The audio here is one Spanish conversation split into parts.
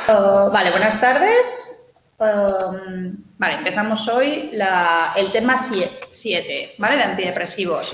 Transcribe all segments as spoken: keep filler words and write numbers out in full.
Uh, vale, buenas tardes. Um, vale, empezamos hoy la, el tema siete, ¿vale? De antidepresivos.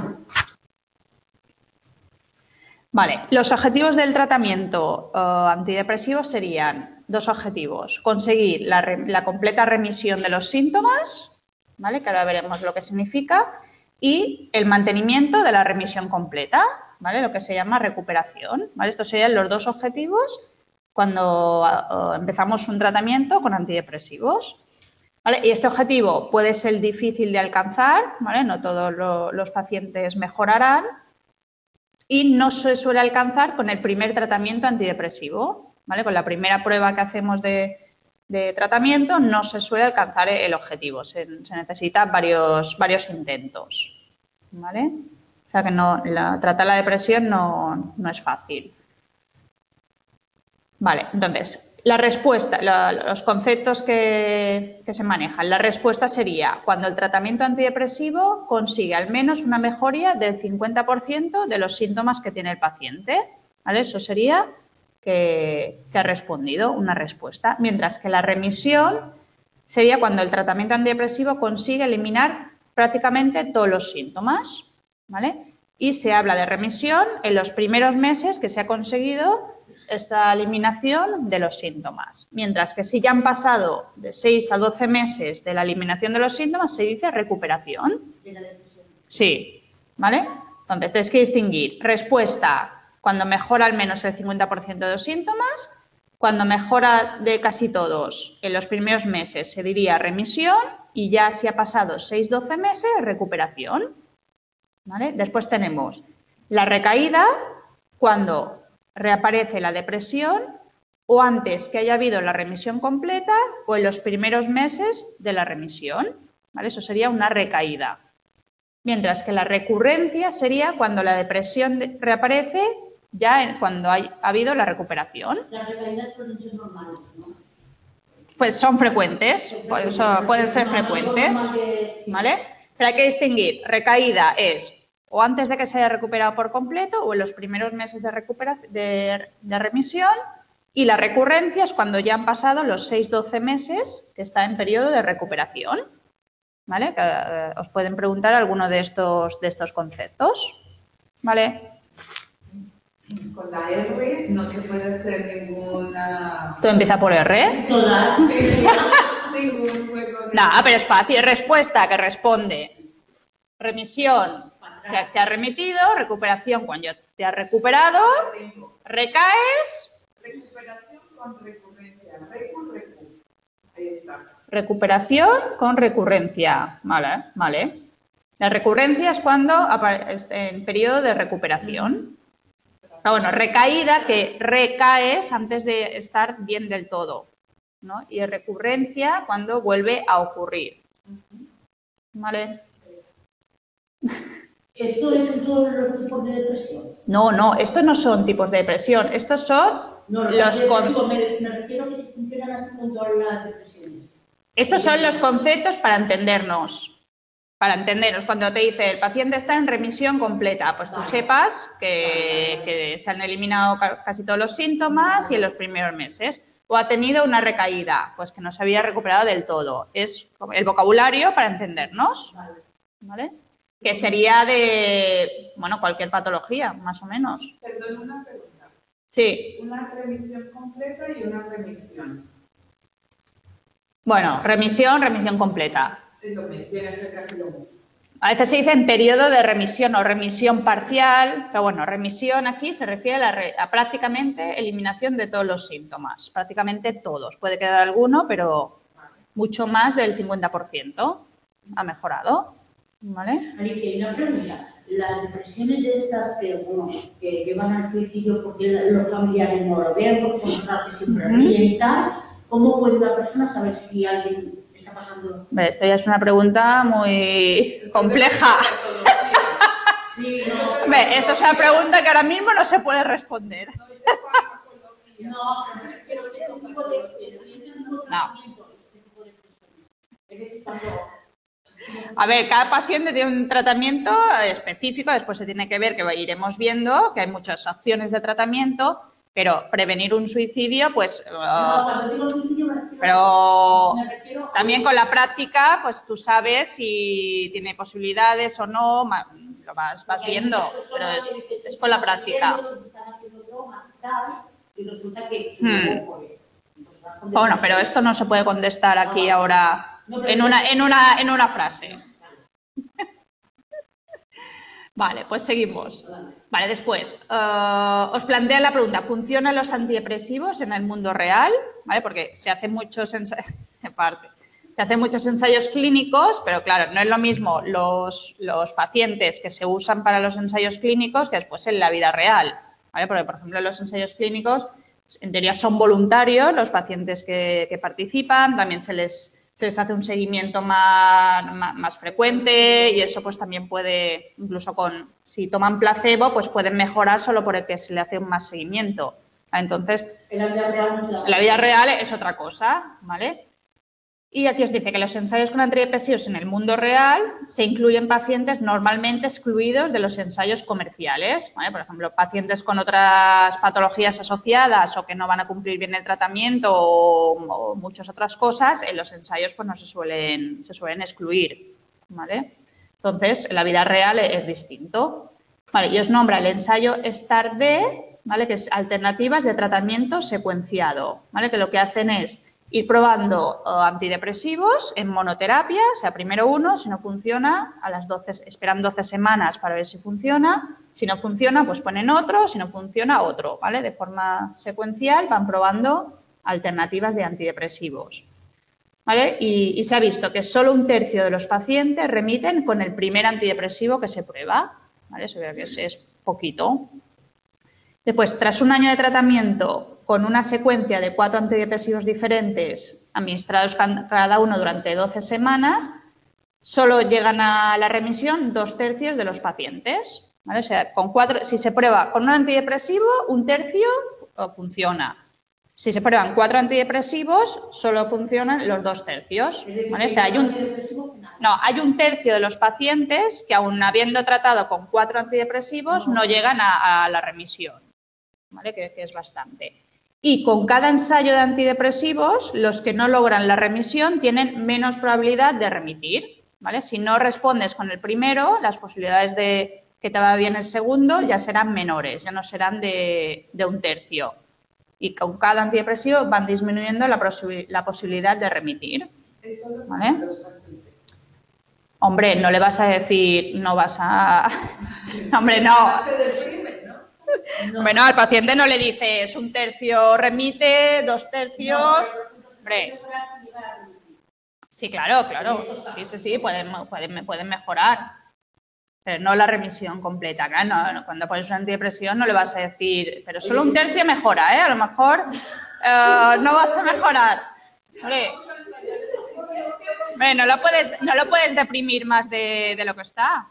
Vale, los objetivos del tratamiento uh, antidepresivo serían dos objetivos. Conseguir la, re, la completa remisión de los síntomas, ¿vale? Que ahora veremos lo que significa, y el mantenimiento de la remisión completa, ¿vale? Lo que se llama recuperación, ¿vale? Estos serían los dos objetivos cuando uh, empezamos un tratamiento con antidepresivos. ¿Vale? Y este objetivo puede ser difícil de alcanzar, ¿vale? No todos lo, los pacientes mejorarán y no se suele alcanzar con el primer tratamiento antidepresivo, ¿vale? Con la primera prueba que hacemos de, de tratamiento no se suele alcanzar el objetivo, se, se necesitan varios, varios intentos, ¿vale? O sea que no, la, tratar la depresión no, no es fácil. Vale, entonces, la respuesta, la, los conceptos que, que se manejan. La respuesta sería cuando el tratamiento antidepresivo consigue al menos una mejoría del cincuenta por ciento de los síntomas que tiene el paciente. ¿Vale? Eso sería que, que ha respondido una respuesta. Mientras que la remisión sería cuando el tratamiento antidepresivo consigue eliminar prácticamente todos los síntomas. ¿Vale? Y se habla de remisión en los primeros meses que se ha conseguido esta eliminación de los síntomas. Mientras que si ya han pasado de seis a doce meses de la eliminación de los síntomas, se dice recuperación. Sí, ¿vale? Entonces, tienes que distinguir respuesta cuando mejora al menos el cincuenta por ciento de los síntomas, cuando mejora de casi todos en los primeros meses se diría remisión y ya si ha pasado seis a doce meses, recuperación. ¿Vale? Después tenemos la recaída cuando reaparece la depresión o antes que haya habido la remisión completa o en los primeros meses de la remisión. ¿Vale? Eso sería una recaída. Mientras que la recurrencia sería cuando la depresión reaparece ya cuando hay, ha habido la recuperación. Las recaídas suelen ser normales, ¿no? Pues son frecuentes, pues pueden ser frecuentes, ¿vale? Pero hay que distinguir, recaída es o antes de que se haya recuperado por completo o en los primeros meses de, recuperación, de, de remisión, y la recurrencia es cuando ya han pasado los seis a doce meses que está en periodo de recuperación. ¿Vale? Que, eh, os pueden preguntar alguno de estos, de estos conceptos. ¿Vale? Con la R no se puede hacer ninguna... ¿Todo empieza por R? Todas. Ningún juego de... No, pero es fácil. Respuesta que responde. Remisión, que te ha remitido. Recuperación, cuando te has recuperado. Recaes. Recuperación con recurrencia. Recu, recu. Ahí está. Recuperación con recurrencia. Vale, vale. La recurrencia es cuando aparece en periodo de recuperación. Ah, bueno, recaída, que recaes antes de estar bien del todo, ¿no? Y recurrencia cuando vuelve a ocurrir. ¿Vale? ¿Esto es todos los tipos de depresión? No, no, estos no son tipos de depresión, estos son No, los... Con... me, me refiero a que si funcionan así con todas las depresiones. Estos son los conceptos para entendernos. Para entendernos, cuando te dice el paciente está en remisión completa, pues tú vale. sepas que, vale. que se han eliminado casi todos los síntomas y en los primeros meses. O ha tenido una recaída, pues que no se había recuperado del todo. Es el vocabulario para entendernos. Vale. ¿Vale? Que sería de, bueno, cualquier patología, más o menos. Perdón, una pregunta. Sí. Una remisión completa y una remisión. Bueno, remisión, remisión completa. Viene a ser casi lo mismo. A veces se dice en periodo de remisión o remisión parcial, pero bueno, remisión aquí se refiere a, la re, a prácticamente eliminación de todos los síntomas, prácticamente todos. Puede quedar alguno, pero mucho más del cincuenta por ciento ha mejorado. ¿Vale? Alicia, una pregunta. Las depresiones estas que, bueno, que llevan al suicidio porque los familiares no lo ven, porque que siempre ríen uh-huh. y tal, ¿cómo puede una persona saber si alguien está pasando? Esto ya es una pregunta muy compleja. Sí, no, Ve, esto es una pregunta que ahora mismo no se puede responder. No, pero es un tipo de tratamiento. Es decir, cuando... A ver, cada paciente tiene un tratamiento específico, después se tiene que ver, que iremos viendo, que hay muchas opciones de tratamiento, Pero prevenir un suicidio, pues... No, Uh, cuando digo suicidio me refiero, pero me refiero a- también con la práctica, pues tú sabes si tiene posibilidades o no, lo vas, vas viendo, pero es, es con la práctica. Y resulta que Hmm. Bueno, pero esto no se puede contestar aquí ahora en una, en una, en una frase. Vale, pues seguimos. Vale, después, uh, os plantea la pregunta, ¿funcionan los antidepresivos en el mundo real? ¿Vale? Porque se hacen muchos ensayos, se hacen muchos ensayos clínicos, pero claro, no es lo mismo los, los pacientes que se usan para los ensayos clínicos que después en la vida real, ¿vale? Porque, por ejemplo, los ensayos clínicos, en teoría, son voluntarios los pacientes que, que participan, también se les... se les hace un seguimiento más, más, más frecuente y eso pues también puede, incluso con, si toman placebo, pues pueden mejorar solo porque se le hace un más seguimiento. Entonces, en la vida real no se da. En la vida real es otra cosa, ¿vale? Y aquí os dice que los ensayos con antidepresivos en el mundo real se incluyen pacientes normalmente excluidos de los ensayos comerciales, ¿vale? Por ejemplo, pacientes con otras patologías asociadas o que no van a cumplir bien el tratamiento o, o muchas otras cosas, en los ensayos pues no se suelen, se suelen excluir, ¿vale? Entonces, en la vida real es distinto. Vale, y os nombra el ensayo STAR-D, ¿vale? Que es alternativas de tratamiento secuenciado, ¿vale? Que lo que hacen es ir probando uh, antidepresivos en monoterapia, o sea, primero uno, si no funciona, a las doce, esperan doce semanas para ver si funciona, si no funciona, pues ponen otro, si no funciona, otro, ¿vale? De forma secuencial van probando alternativas de antidepresivos, ¿vale? Y, y se ha visto que solo un tercio de los pacientes remiten con el primer antidepresivo que se prueba, ¿vale? Eso que es, es poquito. Después, tras un año de tratamiento con una secuencia de cuatro antidepresivos diferentes administrados cada uno durante doce semanas, solo llegan a la remisión dos tercios de los pacientes, ¿vale? O sea, con cuatro, si se prueba con un antidepresivo, un tercio funciona. Si se prueban cuatro antidepresivos, solo funcionan los dos tercios, ¿vale? O sea, hay un, no, hay un tercio de los pacientes que, aun habiendo tratado con cuatro antidepresivos, no llegan a, a la remisión, ¿vale? Que, que es bastante. Y con cada ensayo de antidepresivos, los que no logran la remisión tienen menos probabilidad de remitir, ¿vale? Si no respondes con el primero, las posibilidades de que te vaya bien el segundo ya serán menores, ya no serán de, de un tercio. Y con cada antidepresivo van disminuyendo la, posi la posibilidad de remitir. Eso lo ¿Vale? saben los pacientes. Hombre, no le vas a decir, no vas a... Hombre, no. Se deprimen, ¿no? No. Bueno, al paciente no le dices un tercio remite, dos tercios. No, Hombre. Sí, claro, claro. Sí, sí, sí, pueden, pueden, pueden mejorar. Pero no la remisión completa. Claro, no, cuando pones un antidepresión no le vas a decir, pero solo un tercio mejora, ¿eh? A lo mejor uh, no vas a mejorar. Hombre, Hombre, no, lo puedes, no lo puedes deprimir más de, de lo que está.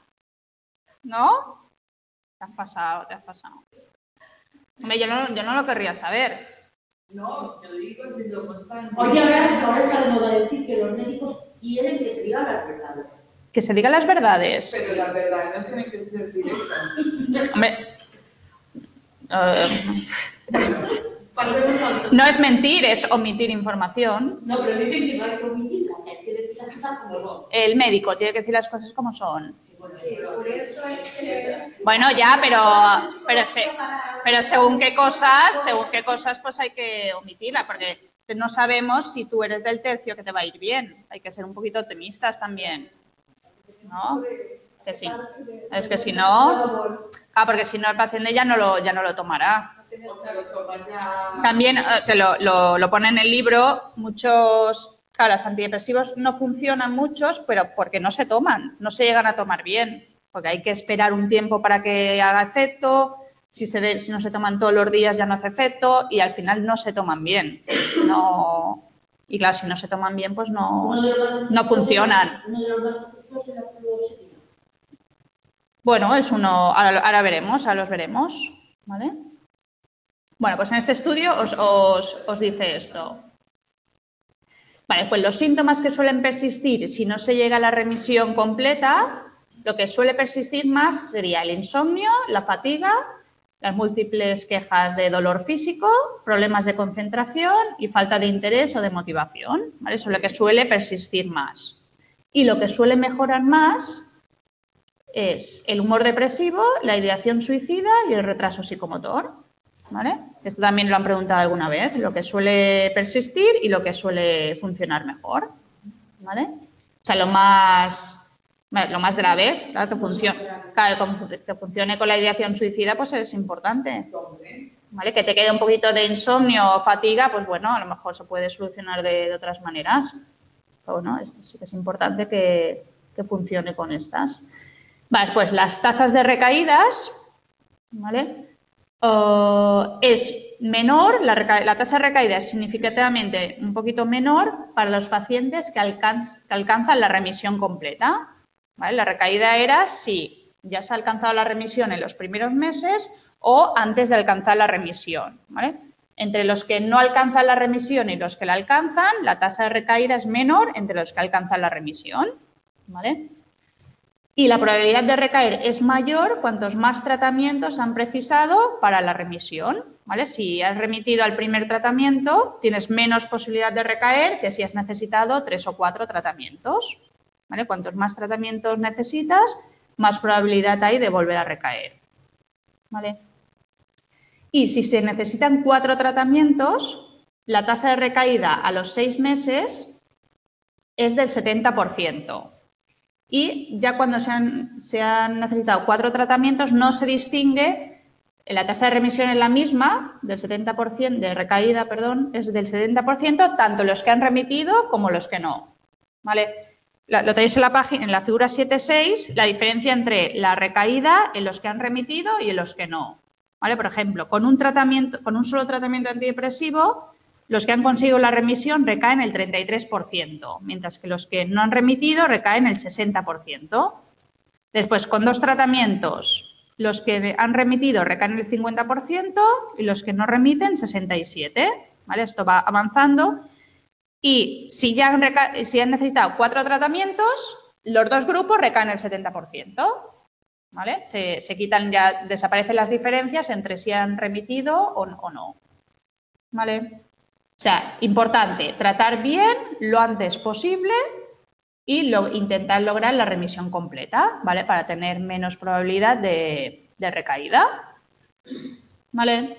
¿No? Te has pasado, te has pasado. Hombre, yo no, yo no lo querría saber. No, yo digo si somos tan... Oye, ahora, ahora está de moda decir que los médicos quieren que se digan las verdades. Que se digan las verdades. Pero la verdad no tiene que ser directa. Hombre, uh, Pasemos a otro. no es mentir, es omitir información. No, pero dicen que no hay que omitirla, que hay que decir las cosas como son. El médico tiene que decir las cosas como son. Sí, bueno, Sí, por eso es que... Bueno, ya, pero, pero, se, pero según qué cosas, según qué cosas, pues hay que omitirla, porque no sabemos si tú eres del tercio que te va a ir bien. Hay que ser un poquito optimistas también, ¿no? Que sí. Es que si no, ah, porque si no el paciente ya no lo, ya no lo tomará. O sea, lo toman ya... También, eh, que lo, lo, lo pone en el libro, muchos, claro, los antidepresivos no funcionan muchos, pero porque no se toman, no se llegan a tomar bien, porque hay que esperar un tiempo para que haga efecto, si, se de, si no se toman todos los días ya no hace efecto y al final no se toman bien. No, y claro, si no se toman bien, pues no, no funcionan. Uno de los más efectivos es la fluoxetina. Bueno, es uno, ahora, ahora veremos, ahora los veremos, ¿vale? Bueno, pues en este estudio os, os, os dice esto. Vale, pues los síntomas que suelen persistir si no se llega a la remisión completa, lo que suele persistir más sería el insomnio, la fatiga las múltiples quejas de dolor físico, problemas de concentración y falta de interés o de motivación, ¿vale? Eso es lo que suele persistir más. Y lo que suele mejorar más es el humor depresivo, la ideación suicida y el retraso psicomotor, ¿vale? Esto también lo han preguntado alguna vez, lo que suele persistir y lo que suele funcionar mejor, ¿vale? O sea, lo más... Lo más grave, claro, que, funcione, claro, que funcione con la ideación suicida, pues es importante. ¿Vale? Que te quede un poquito de insomnio o fatiga, pues bueno, a lo mejor se puede solucionar de, de otras maneras. Pero bueno, esto sí que es importante que, que funcione con estas. Vale, pues las tasas de recaídas, ¿vale? Uh, es menor, la, la tasa de recaída es significativamente un poquito menor para los pacientes que, alcanz, que alcanzan la remisión completa. ¿Vale? La recaída era si ya se ha alcanzado la remisión en los primeros meses o antes de alcanzar la remisión, ¿vale? Entre los que no alcanzan la remisión y los que la alcanzan, la tasa de recaída es menor entre los que alcanzan la remisión, ¿vale? Y la probabilidad de recaer es mayor cuantos más tratamientos han precisado para la remisión, ¿vale? Si has remitido al primer tratamiento, tienes menos posibilidad de recaer que si has necesitado tres o cuatro tratamientos. ¿Vale? Cuantos más tratamientos necesitas, más probabilidad hay de volver a recaer. ¿Vale? Y si se necesitan cuatro tratamientos, la tasa de recaída a los seis meses es del setenta por ciento. Y ya cuando se han, se han necesitado cuatro tratamientos, no se distingue, la tasa de remisión es la misma, del setenta por ciento, de recaída, perdón, es del setenta por ciento, tanto los que han remitido como los que no. ¿Vale? Lo tenéis en la página, en la figura siete seis, la diferencia entre la recaída en los que han remitido y en los que no. ¿Vale? Por ejemplo, con un tratamiento, con un solo tratamiento antidepresivo, los que han conseguido la remisión recaen el treinta y tres por ciento, mientras que los que no han remitido recaen el sesenta por ciento. Después, con dos tratamientos, los que han remitido recaen el cincuenta por ciento y los que no remiten sesenta y siete por ciento. ¿Vale? Esto va avanzando. Y si ya han, si han necesitado cuatro tratamientos, los dos grupos recaen el setenta por ciento. ¿Vale? Se, se quitan ya, desaparecen las diferencias entre si han remitido o, o no. ¿Vale? O sea, importante, tratar bien lo antes posible y lo, intentar lograr la remisión completa, ¿vale? Para tener menos probabilidad de, de recaída. ¿Vale?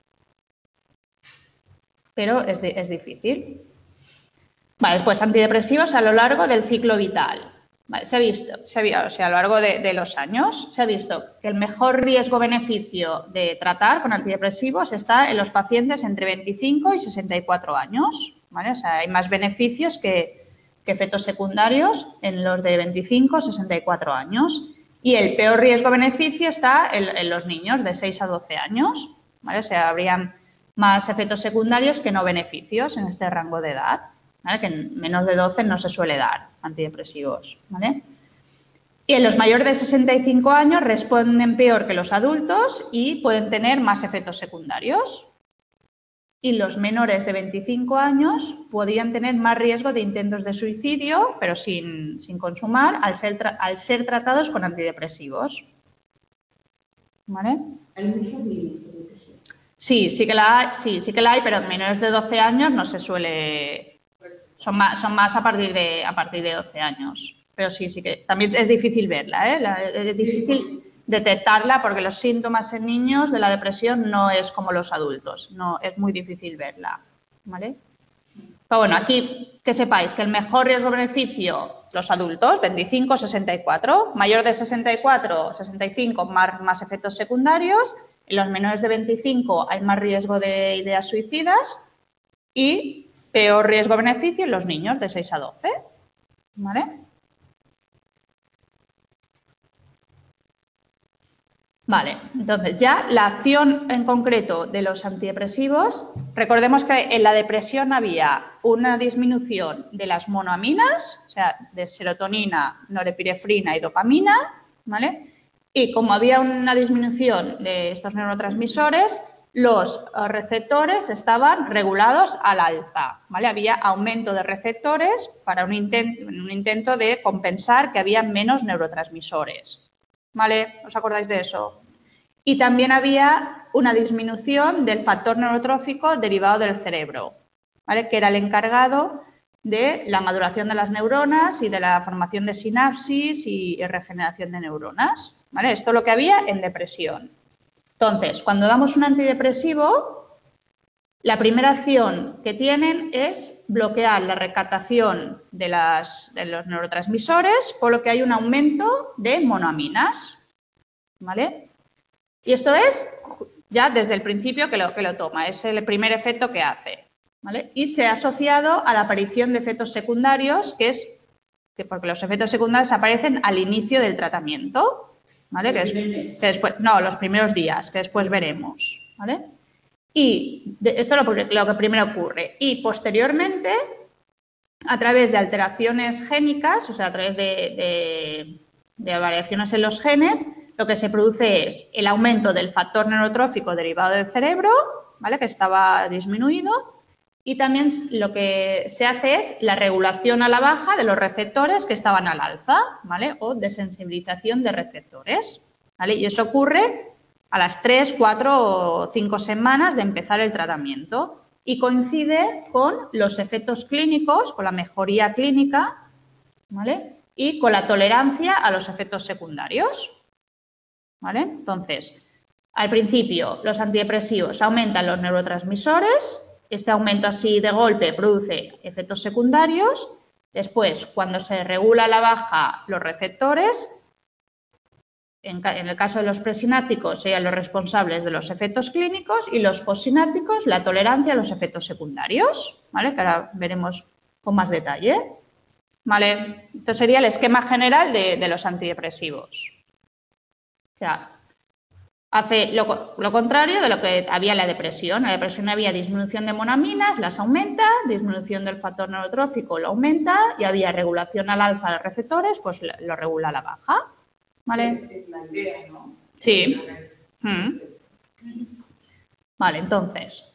Pero es, de, es difícil. Vale, después antidepresivos a lo largo del ciclo vital. Vale, se ha visto, se ha visto, o sea, a lo largo de, de los años, se ha visto que el mejor riesgo-beneficio de tratar con antidepresivos está en los pacientes entre veinticinco y sesenta y cuatro años. ¿Vale? O sea, hay más beneficios que, que efectos secundarios en los de veinticinco a sesenta y cuatro años. Y el peor riesgo-beneficio está en, en los niños de seis a doce años. ¿Vale? O sea, habrían más efectos secundarios que no beneficios en este rango de edad. ¿Vale? Que en menos de doce no se suele dar antidepresivos. ¿Vale? Y en los mayores de sesenta y cinco años responden peor que los adultos y pueden tener más efectos secundarios. Y los menores de veinticinco años podrían tener más riesgo de intentos de suicidio, pero sin, sin consumar, al ser, tra al ser tratados con antidepresivos. ¿Vale? Hay muchos niños de depresión. Sí, sí que la hay, sí, sí que la hay, pero en menores de doce años no se suele... Son más, son más a partir de a partir de doce años. Pero sí, sí que también es difícil verla, ¿eh? La, es difícil sí. detectarla porque los síntomas en niños de la depresión no es como los adultos. No, es muy difícil verla, ¿vale? Pero bueno, aquí que sepáis que el mejor riesgo-beneficio, los adultos, veinticinco a sesenta y cuatro, mayor de sesenta y cuatro, sesenta y cinco, más, más efectos secundarios. En los menores de veinticinco hay más riesgo de ideas suicidas y peor riesgo-beneficio en los niños de seis a doce, ¿vale? Vale, entonces ya la acción en concreto de los antidepresivos, recordemos que en la depresión había una disminución de las monoaminas, o sea, de serotonina, norepinefrina y dopamina, ¿vale? Y como había una disminución de estos neurotransmisores, los receptores estaban regulados al alza, ¿vale? Había aumento de receptores para un intento, un intento de compensar que había menos neurotransmisores, ¿vale? ¿Os acordáis de eso? Y también había una disminución del factor neurotrófico derivado del cerebro, ¿vale? Que era el encargado de la maduración de las neuronas y de la formación de sinapsis y regeneración de neuronas, ¿vale? Esto es lo que había en depresión. Entonces, cuando damos un antidepresivo, la primera acción que tienen es bloquear la recaptación de, las, de los neurotransmisores, por lo que hay un aumento de monoaminas, ¿vale? Y esto es ya desde el principio que lo, que lo toma, es el primer efecto que hace, ¿vale? Y se ha asociado a la aparición de efectos secundarios, que es que porque los efectos secundarios aparecen al inicio del tratamiento, ¿vale? Que, es, que después, no, los primeros días, que después veremos, ¿vale? Y de, esto es lo, lo que primero ocurre. Y posteriormente, a través de alteraciones génicas, o sea, a través de, de, de variaciones en los genes, lo que se produce es el aumento del factor neurotrófico derivado del cerebro, ¿vale? Que estaba disminuido, y también lo que se hace es la regulación a la baja de los receptores que estaban al alza, ¿vale? O desensibilización de receptores, ¿vale? Y eso ocurre a las tres, cuatro o cinco semanas de empezar el tratamiento y coincide con los efectos clínicos, con la mejoría clínica, ¿vale? Y con la tolerancia a los efectos secundarios, ¿vale? Entonces, al principio los antidepresivos aumentan los neurotransmisores, este aumento así de golpe produce efectos secundarios, después cuando se regula a la baja los receptores, en, en el caso de los presinápticos serían los responsables de los efectos clínicos y los postsinápticos la tolerancia a los efectos secundarios, ¿vale? Que ahora veremos con más detalle, ¿vale? Esto sería el esquema general de, de los antidepresivos. O sea, hace lo, lo contrario de lo que había en la depresión. En la depresión había disminución de monoaminas, las aumenta, disminución del factor neurotrófico lo aumenta y había regulación al alza de los receptores, pues lo regula a la baja. ¿Vale? Es la idea, ¿no? Sí. Mm. Vale, entonces.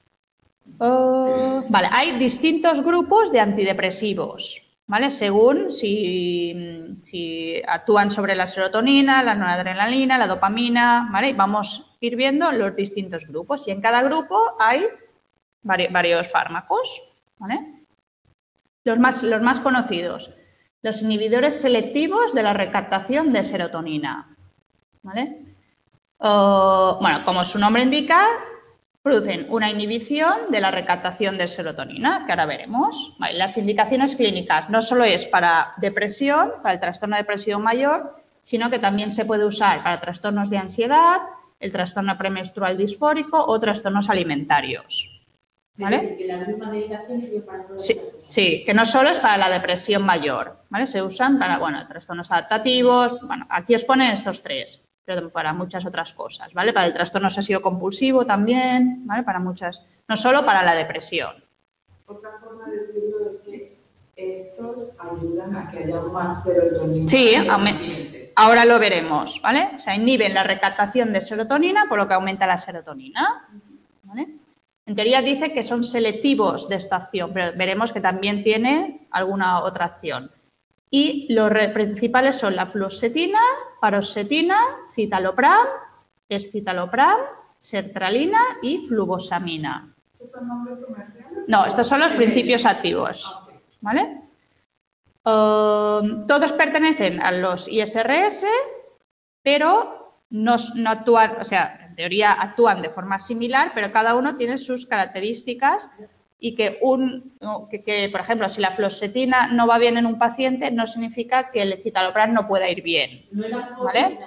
Uh, vale, hay distintos grupos de antidepresivos. ¿Vale? Según si, si actúan sobre la serotonina, la noradrenalina, la dopamina, ¿vale? Y vamos a ir viendo los distintos grupos y en cada grupo hay vari, varios fármacos, ¿vale? Los más, los más conocidos, los inhibidores selectivos de la recaptación de serotonina, ¿vale? Uh, bueno, como su nombre indica, producen una inhibición de la recaptación de serotonina, que ahora veremos. Vale, las indicaciones clínicas no solo es para depresión, para el trastorno de depresión mayor, sino que también se puede usar para trastornos de ansiedad, el trastorno premenstrual disfórico o trastornos alimentarios. ¿Vale? Que la misma medicación sirve para todo. Sí, sí, que no solo es para la depresión mayor, ¿vale? Se usan para, bueno, trastornos adaptativos, bueno, aquí os ponen estos tres, pero para muchas otras cosas, ¿vale? Para el trastorno obsesivo compulsivo también, ¿vale? Para muchas, no solo para la depresión. Otra forma de decirlo es que estos ayudan a que haya más serotonina. Sí, ahora lo veremos, ¿vale? O sea, inhiben la recaptación de serotonina, por lo que aumenta la serotonina, ¿vale? En teoría dice que son selectivos de esta acción, pero veremos que también tiene alguna otra acción. Y los principales son la fluoxetina, paroxetina, citalopram, escitalopram, sertralina y fluvoxamina. ¿Estos son nombres comerciales? No, estos son los principios activos, ¿vale? Uh, todos pertenecen a los I S R S, pero no, no actúan, o sea, en teoría actúan de forma similar, pero cada uno tiene sus características. Y que, un, que, que, por ejemplo, si la fluoxetina no va bien en un paciente, no significa que el citalopram no pueda ir bien. ¿No es la ¿Vale?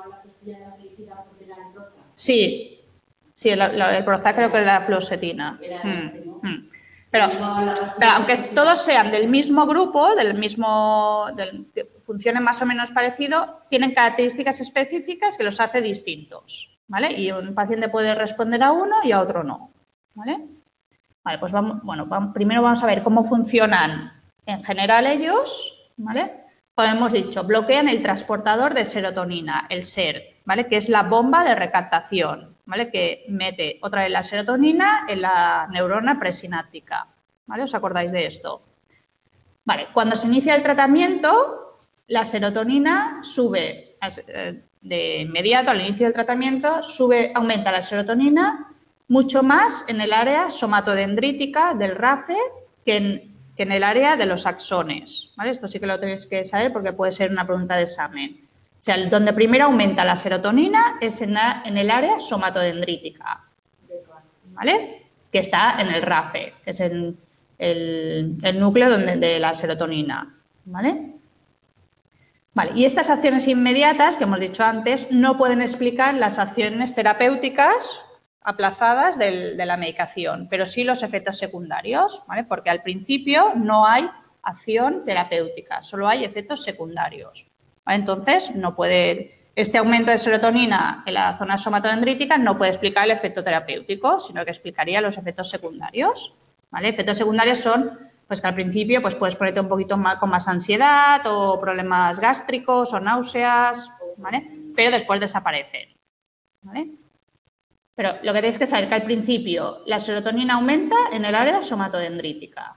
la Prozac? Sí, sí, la, la, el Prozac creo que es la fluoxetina. Era Mm, este, ¿no? mm. Pero, pero aunque todos sean del mismo grupo, del mismo, del, que funcionen más o menos parecido, tienen características específicas que los hace distintos, ¿vale? Y un paciente puede responder a uno y a otro no, ¿vale? Vale, pues vamos, bueno, vamos, primero vamos a ver cómo funcionan en general ellos, ¿vale? Como hemos dicho, bloquean el transportador de serotonina, el S E R T, ¿vale? Que es la bomba de recaptación, ¿vale? Que mete otra vez la serotonina en la neurona presináptica, ¿vale? ¿Os acordáis de esto? Vale, cuando se inicia el tratamiento, la serotonina sube, de inmediato, al inicio del tratamiento, sube, aumenta la serotonina mucho más en el área somatodendrítica del R A F E que en, que en el área de los axones, ¿vale? Esto sí que lo tenéis que saber porque puede ser una pregunta de examen. O sea, donde primero aumenta la serotonina es en, la, en el área somatodendrítica, ¿vale? Que está en el R A F E, que es el, el, el núcleo donde, de la serotonina, ¿vale? Vale, y estas acciones inmediatas, que hemos dicho antes, no pueden explicar las acciones terapéuticas aplazadas del, de la medicación, pero sí los efectos secundarios, ¿vale? Porque al principio no hay acción terapéutica, solo hay efectos secundarios, ¿vale? Entonces, no puede, este aumento de serotonina en la zona somatodendrítica no puede explicar el efecto terapéutico, sino que explicaría los efectos secundarios, ¿vale? Efectos secundarios son, pues que al principio pues puedes ponerte un poquito más con más ansiedad o problemas gástricos o náuseas, ¿vale? Pero después desaparecen, ¿vale? Pero lo que tenéis que saber es que al principio la serotonina aumenta en el área somatodendrítica.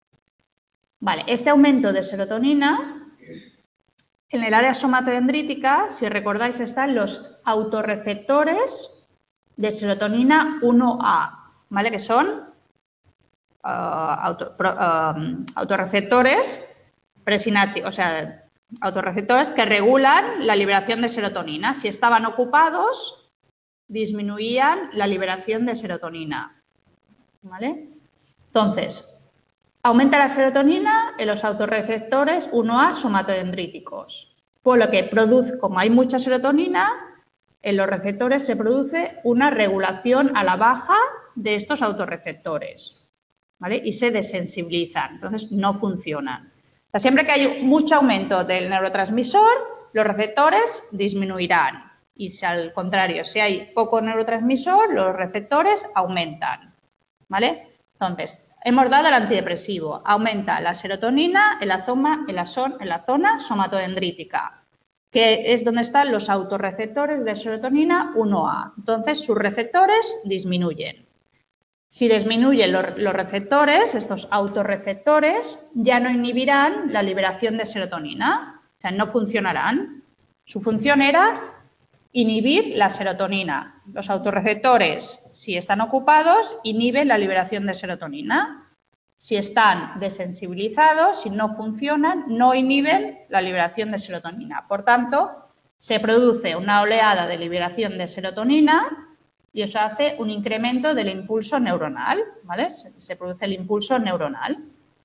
Vale, este aumento de serotonina en el área somatodendrítica, si recordáis, están los autorreceptores de serotonina uno A, ¿vale? Que son uh, auto, pro, uh, autorreceptores presinápticos, o sea, autorreceptores que regulan la liberación de serotonina. Si estaban ocupados, disminuían la liberación de serotonina, ¿vale? Entonces, aumenta la serotonina en los autorreceptores uno A somatodendríticos, por lo que produce, como hay mucha serotonina, en los receptores se produce una regulación a la baja de estos autorreceptores, ¿vale? Y se desensibilizan, entonces no funcionan. O sea, siempre que hay mucho aumento del neurotransmisor, los receptores disminuirán. Y si al contrario, si hay poco neurotransmisor, los receptores aumentan, ¿vale? Entonces, hemos dado el antidepresivo, aumenta la serotonina en la zona, en la zona, en la zona somatodendrítica, que es donde están los autorreceptores de serotonina uno A. Entonces, sus receptores disminuyen. Si disminuyen los, los receptores, estos autorreceptores, ya no inhibirán la liberación de serotonina, o sea, no funcionarán. Su función era inhibir la serotonina. Los autorreceptores, si están ocupados, inhiben la liberación de serotonina. Si están desensibilizados, si no funcionan, no inhiben la liberación de serotonina. Por tanto, se produce una oleada de liberación de serotonina y eso hace un incremento del impulso neuronal, ¿vale? Se produce el impulso neuronal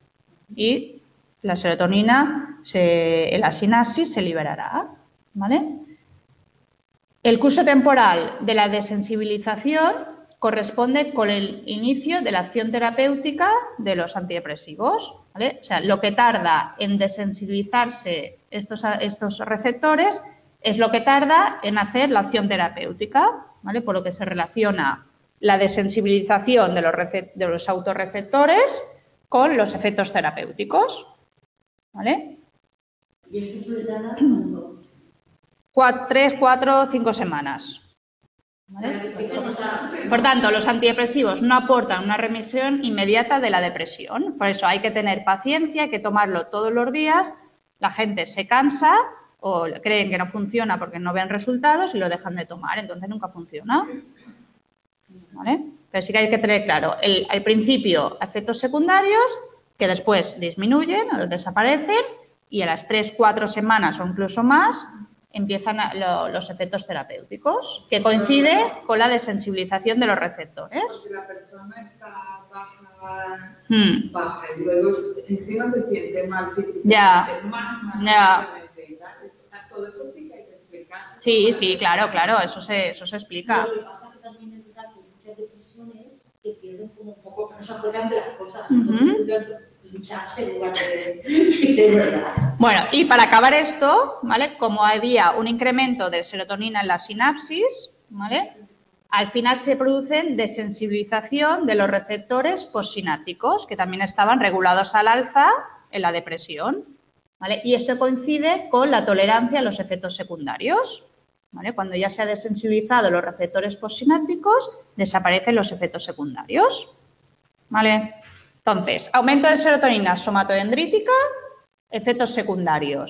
y la serotonina se, en la sinapsis se liberará, ¿vale? El curso temporal de la desensibilización corresponde con el inicio de la acción terapéutica de los antidepresivos, ¿vale? O sea, lo que tarda en desensibilizarse estos, estos receptores es lo que tarda en hacer la acción terapéutica, ¿vale? Por lo que se relaciona la desensibilización de los, de los autorreceptores con los efectos terapéuticos, ¿vale? ¿Y esto suele tardar cuánto? Tres, cuatro, cinco semanas. ¿Vale? Por tanto, los antidepresivos no aportan una remisión inmediata de la depresión. Por eso hay que tener paciencia, hay que tomarlo todos los días. La gente se cansa o creen que no funciona porque no ven resultados y lo dejan de tomar. Entonces nunca funciona, ¿vale? Pero sí que hay que tener claro, el, al principio efectos secundarios que después disminuyen o desaparecen y a las tres, cuatro semanas o incluso más empiezan a, lo, los efectos terapéuticos, que coincide con la desensibilización de los receptores. Porque la persona está baja, hmm. baja y luego encima se siente mal físicamente, ya. más, más ya. Todo eso sí que hay que explicarse. Sí, sí, claro, claro, eso se, eso se explica. Lo que pasa es que también es verdad que hay muchas depresiones que pierden como un poco, que no se acuerdan de las cosas. Uh-huh. Lucharse en lugar de, de verdad. Bueno, y para acabar esto, ¿vale? Como había un incremento de serotonina en la sinapsis, ¿vale? Al final se produce desensibilización de los receptores postsinápticos, que también estaban regulados al alza en la depresión, ¿vale? Y esto coincide con la tolerancia a los efectos secundarios, ¿vale? Cuando ya se han desensibilizado los receptores postsinápticos, desaparecen los efectos secundarios, ¿vale? Entonces, aumento de serotonina somatodendrítica, efectos secundarios.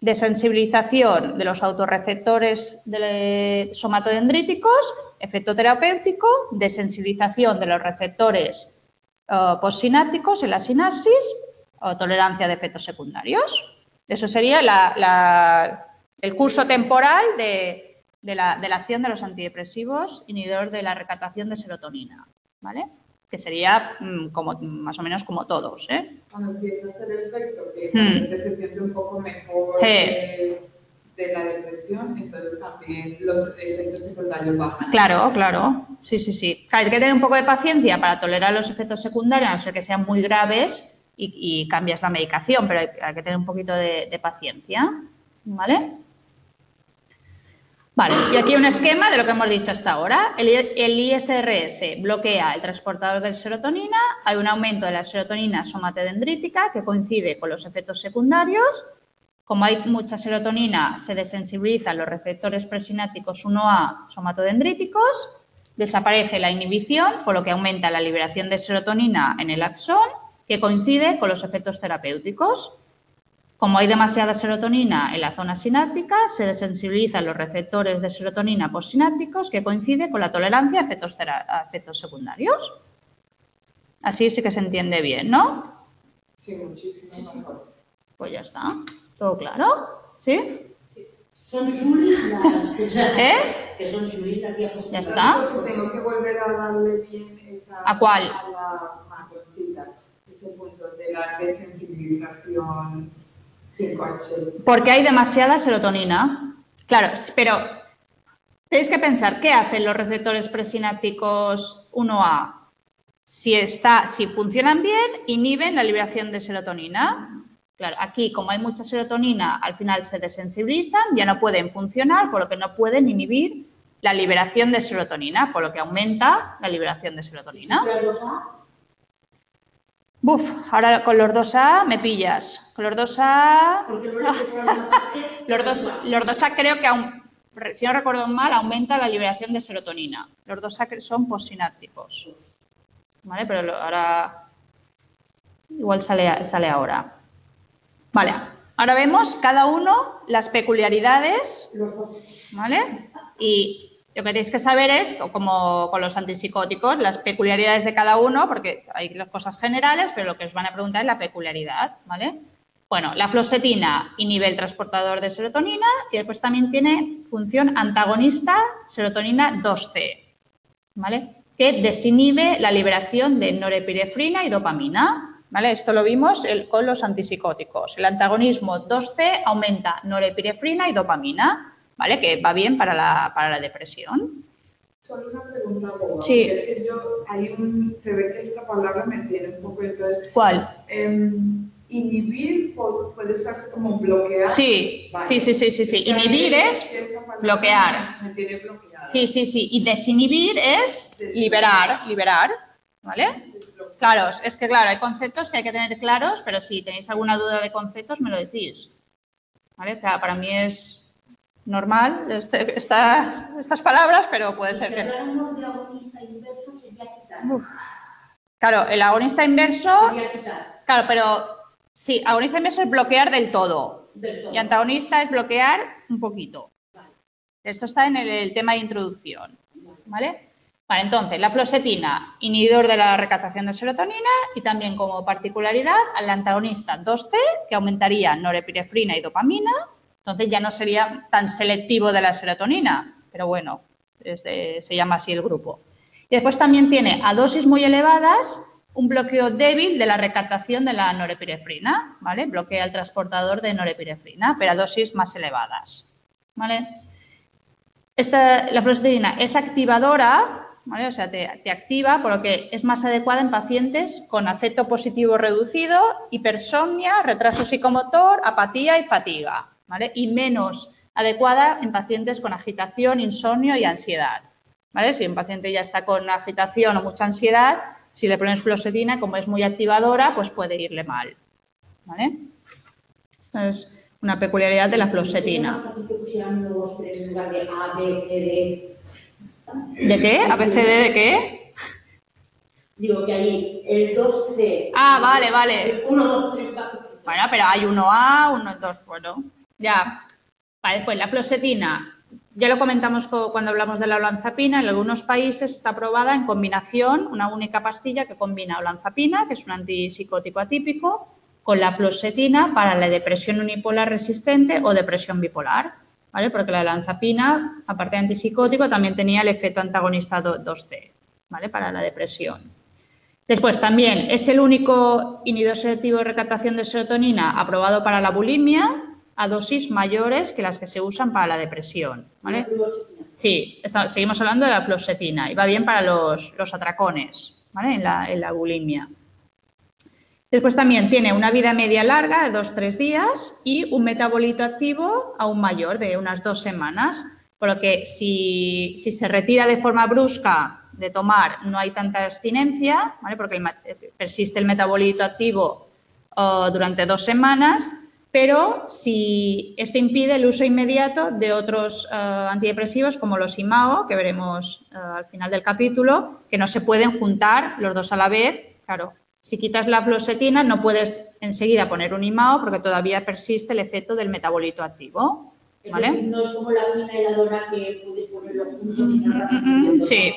desensibilización de los autorreceptores de somatodendríticos, efecto terapéutico, desensibilización de los receptores uh, postsinápticos en la sinapsis o tolerancia de efectos secundarios. Eso sería la, la, el curso temporal de, de, la, de la acción de los antidepresivos inhibidores de la recaptación de serotonina, ¿vale? Que sería mmm, como, más o menos como todos, ¿eh? Cuando empieza a hacer el efecto, que el paciente hmm. se siente un poco mejor sí. de, de la depresión, entonces también los efectos secundarios bajan. Claro, claro, sí, sí, sí. O sea, hay que tener un poco de paciencia para tolerar los efectos secundarios, a no ser que sean muy graves y, y cambias la medicación, pero hay, hay que tener un poquito de, de paciencia, ¿vale? Vale, y aquí un esquema de lo que hemos dicho hasta ahora. El, el I S R S bloquea el transportador de serotonina, hay un aumento de la serotonina somatodendrítica que coincide con los efectos secundarios. Como hay mucha serotonina, se desensibilizan los receptores presinápticos uno A somatodendríticos, desaparece la inhibición, por lo que aumenta la liberación de serotonina en el axón, que coincide con los efectos terapéuticos. Como hay demasiada serotonina en la zona sináptica, se desensibilizan los receptores de serotonina postsinápticos que coincide con la tolerancia a efectos, a efectos secundarios. Así sí que se entiende bien, ¿no? Sí, muchísimo mejor. Pues ya está. ¿Todo claro? ¿Sí? Sí. Son chulis las... ¿Eh? Que son chulis las diapositivas. Ya está. Tengo que volver a darle bien esa... ¿A cuál? A la marroncita. Ese punto de la desensibilización... cinco H. Porque hay demasiada serotonina. Claro, pero tenéis que pensar, ¿qué hacen los receptores presinápticos uno A? Si, está, si funcionan bien, inhiben la liberación de serotonina. Claro, aquí, como hay mucha serotonina, al final se desensibilizan, ya no pueden funcionar, por lo que no pueden inhibir la liberación de serotonina, por lo que aumenta la liberación de serotonina. Buf, ahora con los dos A me pillas. Con los dos A... los, dos, los dos A creo que, aún, si no recuerdo mal, aumenta la liberación de serotonina. Los dos A son postsinápticos. ¿Vale? Pero lo, ahora... Igual sale, sale ahora. Vale. Ahora vemos cada uno las peculiaridades. ¿Vale? Y... Lo que tenéis que saber es, como con los antipsicóticos, las peculiaridades de cada uno, porque hay las cosas generales, pero lo que os van a preguntar es la peculiaridad, ¿vale? Bueno, la fluoxetina inhibe el transportador de serotonina y después también tiene función antagonista serotonina dos C, ¿vale? Que desinhibe la liberación de norepinefrina y dopamina, ¿vale? Esto lo vimos el, con los antipsicóticos. El antagonismo dos C aumenta norepinefrina y dopamina, ¿vale? Que va bien para la, para la depresión. Solo una pregunta, Boba. Sí. Es que yo, hay un, se ve que esta palabra me tiene un poco, entonces... ¿Cuál? Eh, inhibir puede usarse como bloquear. Sí, vale. sí, sí, sí, sí, sí. Inhibir es bloquear. Me tiene bloqueada. Sí, sí, sí. Y desinhibir es liberar, liberar, ¿vale? Claro, es que claro, hay conceptos que hay que tener claros, pero si tenéis alguna duda de conceptos me lo decís, ¿vale? Claro, para mí es... normal este, estas, estas palabras, pero puede ser que... Si habláramos de agonista inverso, sería quitar. Uf. Claro, el agonista inverso... Sería quitar. Claro, pero sí, agonista inverso es bloquear del todo. Del todo. Y antagonista es bloquear un poquito. Vale. Esto está en el, el tema de introducción. ¿Vale? Vale, entonces, la fluoxetina, inhibidor de la recaptación de serotonina y también como particularidad al antagonista dos C, que aumentaría norepinefrina y dopamina. Entonces ya no sería tan selectivo de la serotonina, pero bueno, es de, se llama así el grupo. Y después también tiene a dosis muy elevadas un bloqueo débil de la recaptación de la norepinefrina, ¿vale? Bloquea el transportador de norepinefrina, pero a dosis más elevadas, ¿vale? Esta, la fluoxetina es activadora, ¿vale? O sea, te, te activa, por lo que es más adecuada en pacientes con afecto positivo reducido, hipersomnia, retraso psicomotor, apatía y fatiga. ¿Vale? Y menos adecuada en pacientes con agitación, insomnio y ansiedad. ¿Vale? Si un paciente ya está con agitación o mucha ansiedad, si le pones fluoxetina, como es muy activadora, pues puede irle mal. ¿Vale? Esta es una peculiaridad de la fluoxetina. ¿De qué? ¿A B C D de qué? Digo que ahí el dos C. Ah, vale, vale. uno, dos, tres, cuatro. Bueno, pero hay uno A, uno, dos, bueno... Ya. Vale, pues la fluoxetina, ya lo comentamos cuando hablamos de la olanzapina, en algunos países está aprobada en combinación, una única pastilla que combina olanzapina, que es un antipsicótico atípico, con la fluoxetina para la depresión unipolar resistente o depresión bipolar, ¿vale? Porque la olanzapina, aparte de antipsicótico, también tenía el efecto antagonista dos C, ¿vale? Para la depresión. Después también es el único inhibidor selectivo de recaptación de serotonina aprobado para la bulimia a dosis mayores que las que se usan para la depresión, ¿vale? Sí, está, seguimos hablando de la fluoxetina y va bien para los, los atracones, ¿vale? En la, en la bulimia. Después también tiene una vida media larga de dos a tres días y un metabolito activo aún mayor de unas dos semanas, por lo que si, si se retira de forma brusca de tomar no hay tanta abstinencia, ¿vale? Porque el, persiste el metabolito activo uh, durante dos semanas, pero si esto impide el uso inmediato de otros uh, antidepresivos como los I M A O, que veremos uh, al final del capítulo, que no se pueden juntar los dos a la vez, claro. Si quitas la fluoxetina no puedes enseguida poner un I M A O porque todavía persiste el efecto del metabolito activo, ¿vale? No es como la quina y la dora que puedes ponerlo juntos y nada. Mm, sí.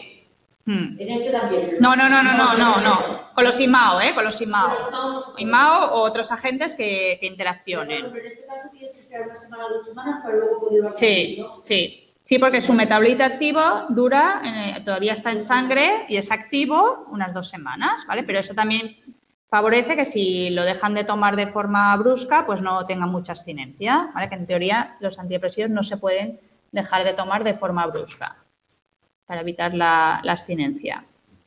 En este también. No, no, no, no, no, no, no. Con los I M A O, ¿eh? Con los I M A O. I M A O o otros agentes que, que interaccionen. Pero en este caso tienes que esperar una semana o dos semanas para luego poderlo hacer. Sí, sí. Sí, porque su metabolito activo dura, eh, todavía está en sangre y es activo unas dos semanas, ¿vale? Pero eso también favorece que si lo dejan de tomar de forma brusca, pues no tengan mucha abstinencia, ¿vale? Que en teoría los antidepresivos no se pueden dejar de tomar de forma brusca para evitar la, la abstinencia.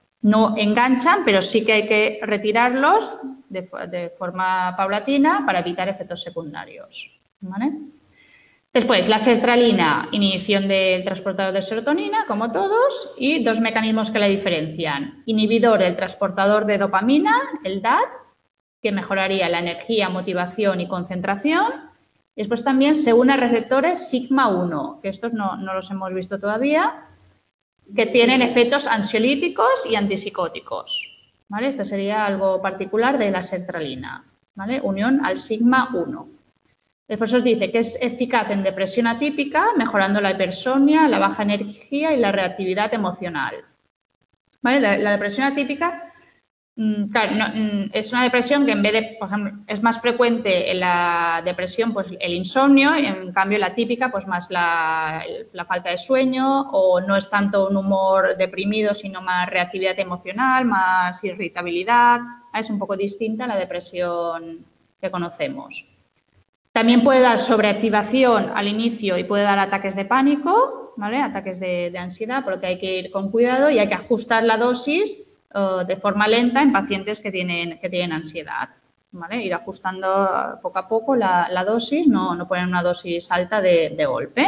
No enganchan, pero sí que hay que retirarlos de, de forma paulatina para evitar efectos secundarios, ¿vale? Después, la sertralina, inhibición del transportador de serotonina, como todos, y dos mecanismos que la diferencian. Inhibidor del transportador de dopamina, el D A T, que mejoraría la energía, motivación y concentración. Y después también se une a receptores sigma uno, que estos no, no los hemos visto todavía, que tienen efectos ansiolíticos y antipsicóticos, ¿vale? Esto sería algo particular de la sertralina, ¿vale? Unión al sigma uno. Después os dice que es eficaz en depresión atípica, mejorando la hipersomnia, la baja energía y la reactividad emocional. ¿Vale? La, la depresión atípica, mmm, claro, no, mmm, es una depresión que en vez de, por ejemplo, es más frecuente en la depresión pues el insomnio, en cambio la típica pues más la, la falta de sueño o no es tanto un humor deprimido, sino más reactividad emocional, más irritabilidad. Es un poco distinta a la depresión que conocemos. También puede dar sobreactivación al inicio y puede dar ataques de pánico, ¿vale? Ataques de, de ansiedad, por lo que hay que ir con cuidado y hay que ajustar la dosis uh, de forma lenta en pacientes que tienen, que tienen ansiedad, ¿vale? Ir ajustando poco a poco la, la dosis, no, no poner una dosis alta de, de golpe,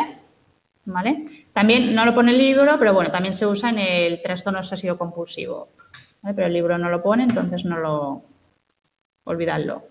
¿vale? También, no lo pone el libro, pero bueno, también se usa en el trastorno obsesivo compulsivo, ¿vale? Pero el libro no lo pone, entonces no lo... olvidadlo.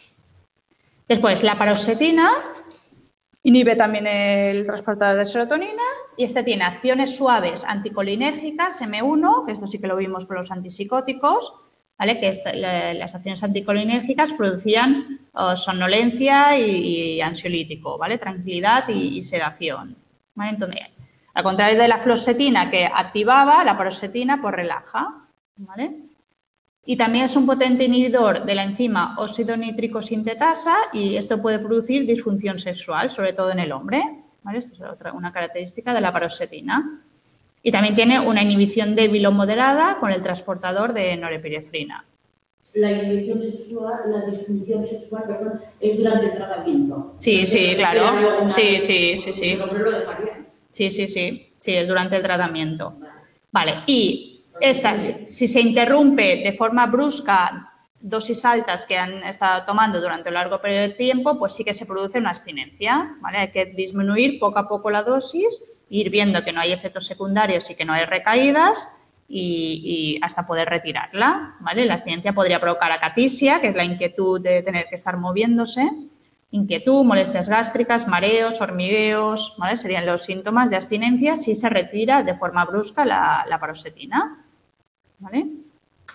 Después, la paroxetina inhibe también el transportador de serotonina y este tiene acciones suaves anticolinérgicas, eme uno, que esto sí que lo vimos con los antipsicóticos, ¿vale? Que esta, la, las acciones anticolinérgicas producían oh, somnolencia y, y ansiolítico, ¿vale? Tranquilidad y, y sedación, ¿vale? Entonces, al contrario de la fluoxetina que activaba, la paroxetina pues relaja, ¿vale? Y también es un potente inhibidor de la enzima óxido nítrico sintetasa y esto puede producir disfunción sexual, sobre todo en el hombre, ¿vale? Esta es otra, una característica de la paroxetina. Y también tiene una inhibición débil o moderada con el transportador de norepinefrina. La inhibición sexual, la disfunción sexual, perdón, es durante el tratamiento. Sí, sí, claro. Sí, sí, sí, sí. Lo dejaría. Sí, sí, sí. Sí, es durante el tratamiento. Vale, y esta, si, si se interrumpe de forma brusca dosis altas que han estado tomando durante un largo periodo de tiempo, pues sí que se produce una abstinencia, ¿vale? Hay que disminuir poco a poco la dosis, ir viendo que no hay efectos secundarios y que no hay recaídas y, y hasta poder retirarla, ¿vale? La abstinencia podría provocar acatisia, que es la inquietud de tener que estar moviéndose, inquietud, molestias gástricas, mareos, hormigueos, ¿vale? Serían los síntomas de abstinencia si se retira de forma brusca la, la paroxetina, ¿vale?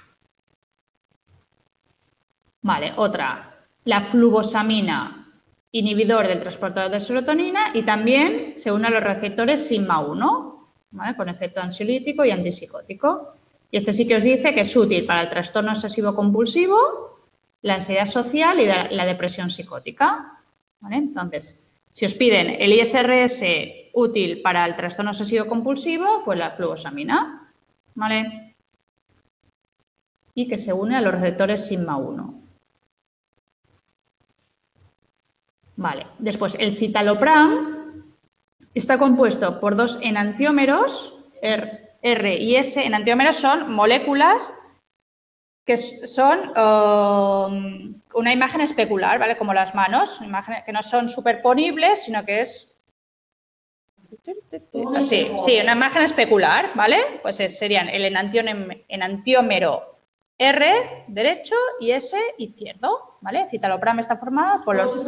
Vale, otra, la fluvoxamina inhibidor del transportador de serotonina y también se une a los receptores sigma uno, ¿vale? Con efecto ansiolítico y antipsicótico. Y este sí que os dice que es útil para el trastorno obsesivo-compulsivo, la ansiedad social y la, la depresión psicótica, ¿vale? Entonces, si os piden el I S R S útil para el trastorno obsesivo-compulsivo, pues la fluoxamina, ¿vale? Y que se une a los receptores sigma uno. Vale. Después, el citalopram está compuesto por dos enantiómeros, R, R y S. Enantiómeros son moléculas que son um, una imagen especular, ¿vale? Como las manos, imágenes que no son superponibles, sino que es... Sí, sí, una imagen especular, ¿vale? Pues serían el enantiómero R derecho y S izquierdo, ¿vale? Citalopram está formado por los...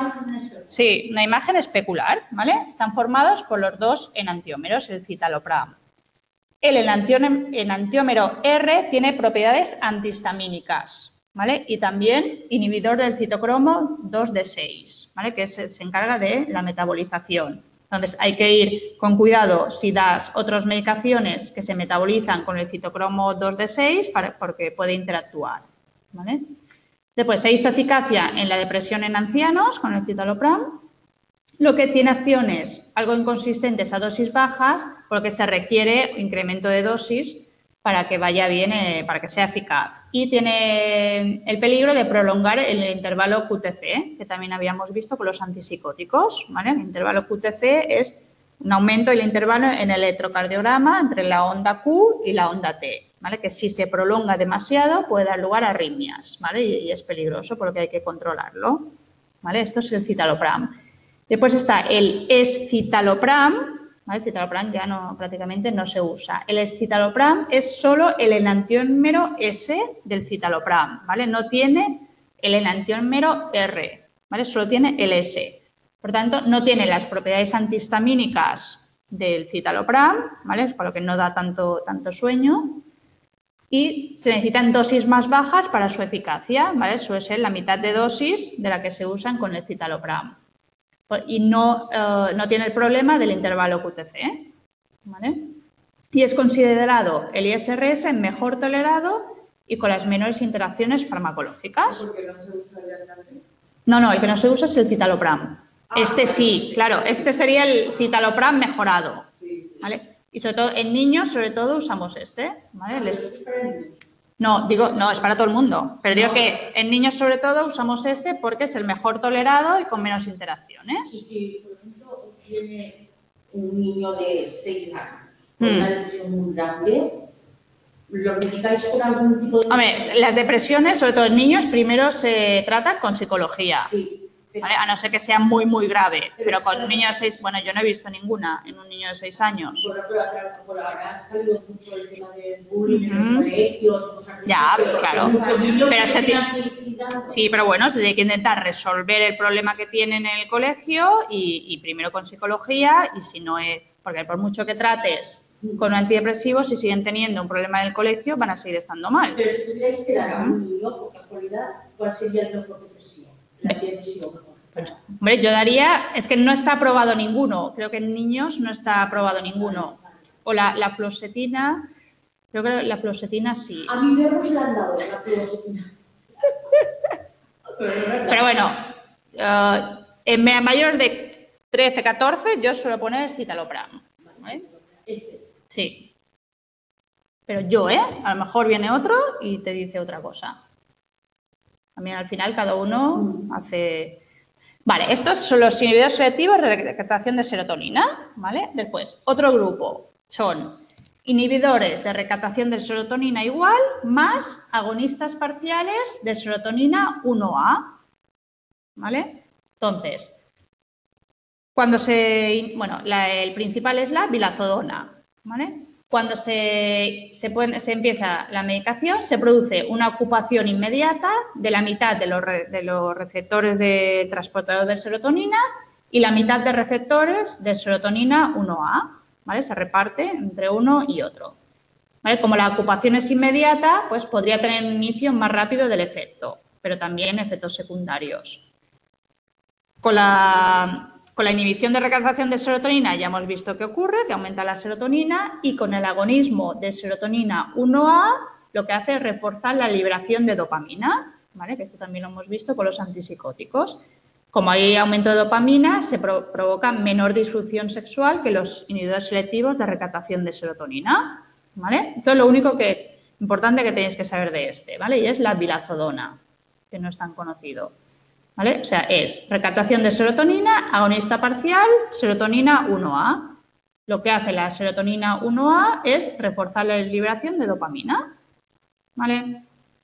Sí, una imagen especular, ¿vale? Están formados por los dos enantiómeros, el citalopram. El enantiómero R tiene propiedades antihistamínicas, ¿vale? Y también inhibidor del citocromo dos D seis, ¿vale? Que se, se encarga de la metabolización. Entonces, hay que ir con cuidado si das otras medicaciones que se metabolizan con el citocromo dos D seis para, porque puede interactuar, ¿vale? Después, se ha visto eficacia en la depresión en ancianos con el citalopram, lo que tiene acciones algo inconsistentes a dosis bajas, por lo que se requiere incremento de dosis para que vaya bien, eh, para que sea eficaz. Y tiene el peligro de prolongar el intervalo Q T C, que también habíamos visto con los antipsicóticos, ¿vale? El intervalo Q T C es un aumento del intervalo en el electrocardiograma entre la onda Q y la onda T, ¿vale? Que si se prolonga demasiado puede dar lugar a arritmias, ¿vale? Y, y es peligroso porque hay que controlarlo, ¿vale? Esto es el citalopram. Después está el escitalopram, ¿vale? El citalopram ya no, prácticamente no se usa. El escitalopram es solo el enantiómero S del citalopram, ¿vale? No tiene el enantiómero R, ¿vale? Solo tiene el S. Por tanto, no tiene las propiedades antihistamínicas del citalopram, ¿vale? Es por lo que no da tanto, tanto sueño. Y se necesitan dosis más bajas para su eficacia, ¿vale? Suele ser la mitad de dosis de la que se usan con el citalopram. Y no, uh, no tiene el problema del intervalo Q T C, ¿vale? Y es considerado el I S R S mejor tolerado y con las menores interacciones farmacológicas. ¿Por qué no se usa ya casi? No, no, el que no se usa es el citalopram. Ah, este sí, claro, este sería el citalopram mejorado, sí, sí. ¿Vale? Y sobre todo en niños, sobre todo, usamos este, ¿vale? El est... No, digo, no, es para todo el mundo. Pero digo que en niños, sobre todo, usamos este porque es el mejor tolerado y con menos interacciones. Sí, sí, por ejemplo, tiene un niño de seis años con mm. una depresión muy grande, ¿lo medicáis con algún tipo de...? Hombre, las depresiones, sobre todo en niños, primero se trata con psicología. Sí. ¿Vale? A no ser que sea muy, muy grave. Pero, pero con niños de seis... Bueno, yo no he visto ninguna en un niño de seis años. Por ahora ha salido mucho el tema del bullying uh-huh. en los colegios, cosas así. Ya, pero, claro. Pero se tiene... Sí, pero bueno, se tiene que intentar resolver el problema que tienen en el colegio y, y primero con psicología y si no es... Porque por mucho que trates con antidepresivos, si siguen teniendo un problema en el colegio, van a seguir estando mal. Pero si tuvierais que dar a un niño, por casualidad, ¿cuál sería el mejor depresivo? La antidepresivo. Pues, hombre, yo daría, es que no está aprobado ninguno, creo que en niños no está aprobado ninguno. O la, la fluoxetina, creo que la fluoxetina sí. A mi perro se le han dado la fluoxetina. Pero bueno, uh, en mayores de trece, catorce yo suelo poner citalopram. ¿Vale? Sí. Pero yo, ¿eh? A lo mejor viene otro y te dice otra cosa. También al final cada uno hace... Vale, estos son los inhibidores selectivos de recaptación de serotonina, ¿vale? Después, otro grupo son inhibidores de recaptación de serotonina igual más agonistas parciales de serotonina uno A, ¿vale? Entonces, cuando se... Bueno, la, el principal es la vilazodona, ¿vale? Cuando se, se, pone, se empieza la medicación, se produce una ocupación inmediata de la mitad de los, re, de los receptores de transportador de serotonina y la mitad de receptores de serotonina uno A, ¿vale? Se reparte entre uno y otro, ¿vale? Como la ocupación es inmediata, pues podría tener un inicio más rápido del efecto, pero también efectos secundarios. con la, con la inhibición de recaptación de serotonina ya hemos visto qué ocurre, que aumenta la serotonina, y con el agonismo de serotonina uno A lo que hace es reforzar la liberación de dopamina, ¿vale? Que esto también lo hemos visto con los antipsicóticos. Como hay aumento de dopamina, se pro provoca menor disfunción sexual que los inhibidores selectivos de recaptación de serotonina, ¿vale? Entonces, lo único que importante que tenéis que saber de este, ¿vale? Y es la vilazodona, que no es tan conocido, ¿vale? O sea, es recaptación de serotonina, agonista parcial, serotonina uno A. Lo que hace la serotonina uno A es reforzar la liberación de dopamina, ¿vale?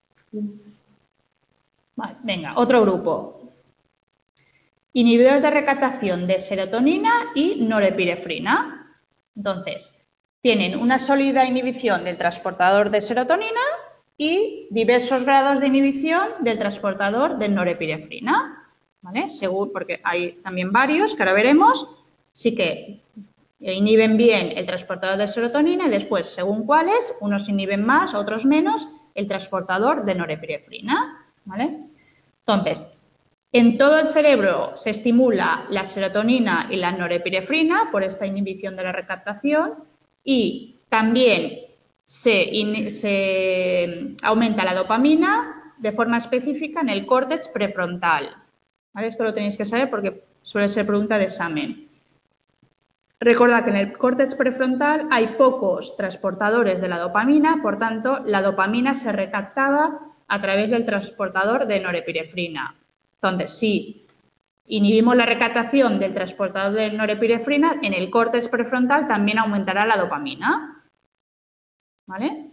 Vale, venga, otro grupo. Inhibidores de recaptación de serotonina y norepinefrina. Entonces, tienen una sólida inhibición del transportador de serotonina y diversos grados de inhibición del transportador de norepinefrina, ¿vale? Según, porque hay también varios que ahora veremos, sí que inhiben bien el transportador de serotonina y después, según cuáles, unos inhiben más, otros menos, el transportador de norepinefrina, ¿vale? Entonces, en todo el cerebro se estimula la serotonina y la norepinefrina por esta inhibición de la recaptación y también se, se aumenta la dopamina de forma específica en el córtex prefrontal, ¿vale? Esto lo tenéis que saber porque suele ser pregunta de examen. Recordad que en el córtex prefrontal hay pocos transportadores de la dopamina, por tanto, la dopamina se recaptaba a través del transportador de norepinefrina. Entonces, si inhibimos la recaptación del transportador de norepinefrina, en el córtex prefrontal también aumentará la dopamina. ¿Vale?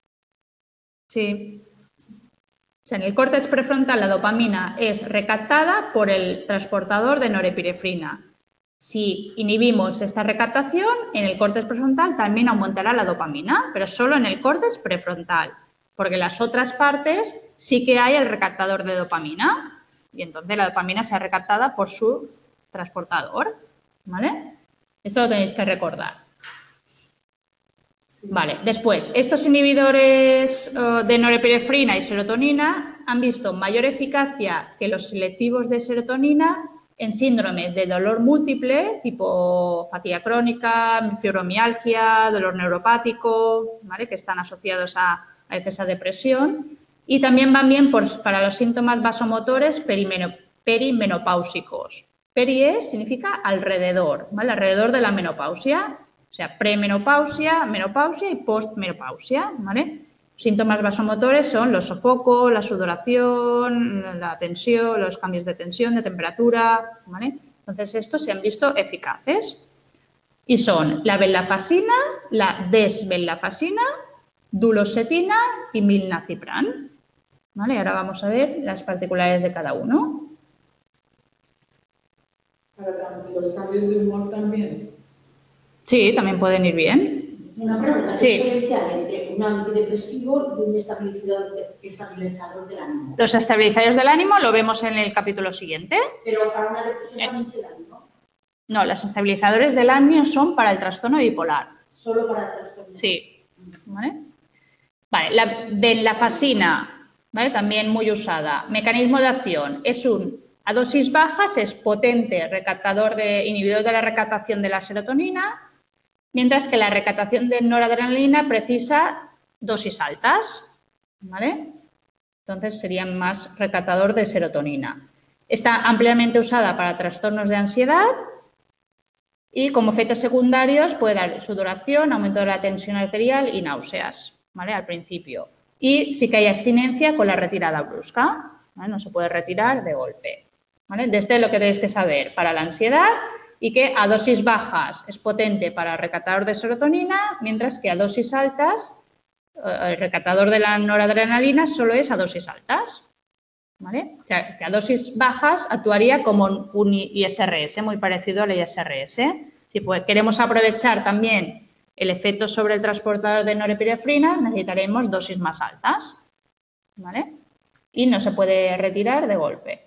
Sí. O sea, en el córtex prefrontal la dopamina es recaptada por el transportador de norepinefrina. Si inhibimos esta recaptación, en el córtex prefrontal también aumentará la dopamina, pero solo en el córtex prefrontal, porque en las otras partes sí que hay el recaptador de dopamina. Y entonces la dopamina será recaptada por su transportador, ¿vale? Esto lo tenéis que recordar. Sí. Vale, después, estos inhibidores uh, de norepinefrina y serotonina han visto mayor eficacia que los selectivos de serotonina en síndromes de dolor múltiple, tipo fatiga crónica, fibromialgia, dolor neuropático, ¿vale? Que están asociados a, a veces a depresión. Y también van bien por, para los síntomas vasomotores perimenopáusicos. Peri es, significa alrededor, ¿vale? Alrededor de la menopausia, o sea, premenopausia, menopausia y postmenopausia, ¿vale? Síntomas vasomotores son los sofocos, la sudoración, la tensión, los cambios de tensión, de temperatura, ¿vale? Entonces, estos se han visto eficaces. Y son la venlafaxina, la desvenlafaxina, duloxetina y milnacipran. ¿Vale? Ahora vamos a ver las particularidades de cada uno. ¿Para los cambios de humor también? Sí, también pueden ir bien. Una pregunta, ¿qué sí. diferencia entre un antidepresivo y un estabilizador, de, estabilizador del ánimo? Los estabilizadores del ánimo lo vemos en el capítulo siguiente. Pero para una depresión eh. también se da, ¿no? No, los estabilizadores del ánimo son para el trastorno bipolar. Solo para el trastorno. Sí. ¿Vale? Vale, la venlafaxina. ¿Vale? También muy usada. Mecanismo de acción. Es un, a dosis bajas, es potente recaptador de, inhibidor de la recaptación de la serotonina, mientras que la recaptación de noradrenalina precisa dosis altas. ¿Vale? Entonces sería más recaptador de serotonina. Está ampliamente usada para trastornos de ansiedad y como efectos secundarios puede dar sudoración, aumento de la tensión arterial y náuseas, ¿vale? Al principio. Y sí que hay abstinencia con la retirada brusca, ¿vale? No se puede retirar de golpe, ¿vale? Desde lo que tenéis que saber para la ansiedad y que a dosis bajas es potente para el recaptador de serotonina, mientras que a dosis altas el recaptador de la noradrenalina solo es a dosis altas, ¿vale? O sea, que a dosis bajas actuaría como un I S R S, muy parecido al I S R S. Si pues, queremos aprovechar también el efecto sobre el transportador de norepinefrina, necesitaremos dosis más altas, ¿vale? Y no se puede retirar de golpe.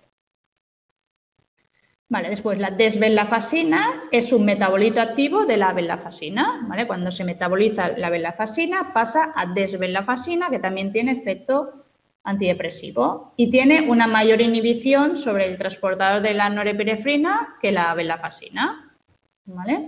Vale, después la desvenlafaxina es un metabolito activo de la venlafaxina, ¿vale? Cuando se metaboliza la venlafaxina pasa a desvenlafaxina, que también tiene efecto antidepresivo y tiene una mayor inhibición sobre el transportador de la norepinefrina que la venlafaxina, ¿vale?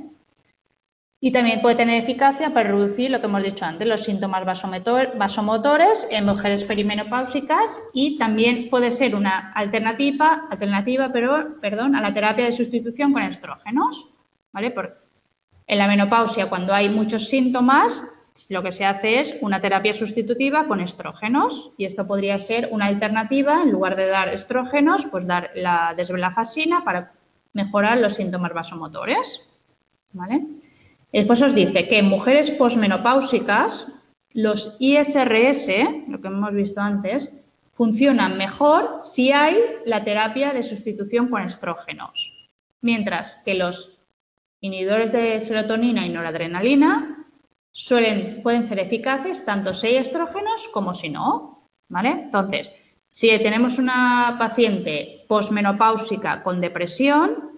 Y también puede tener eficacia para reducir lo que hemos dicho antes, los síntomas vasomotores en mujeres perimenopáusicas y también puede ser una alternativa, alternativa pero, perdón, a la terapia de sustitución con estrógenos, ¿vale? Porque en la menopausia, cuando hay muchos síntomas, lo que se hace es una terapia sustitutiva con estrógenos y esto podría ser una alternativa, en lugar de dar estrógenos, pues dar la desvenlafaxina para mejorar los síntomas vasomotores, ¿vale? Después os dice que en mujeres posmenopáusicas los I S R S, lo que hemos visto antes, funcionan mejor si hay la terapia de sustitución con estrógenos, mientras que los inhibidores de serotonina y noradrenalina suelen, pueden ser eficaces tanto si hay estrógenos como si no, ¿vale? Entonces, si tenemos una paciente posmenopáusica con depresión,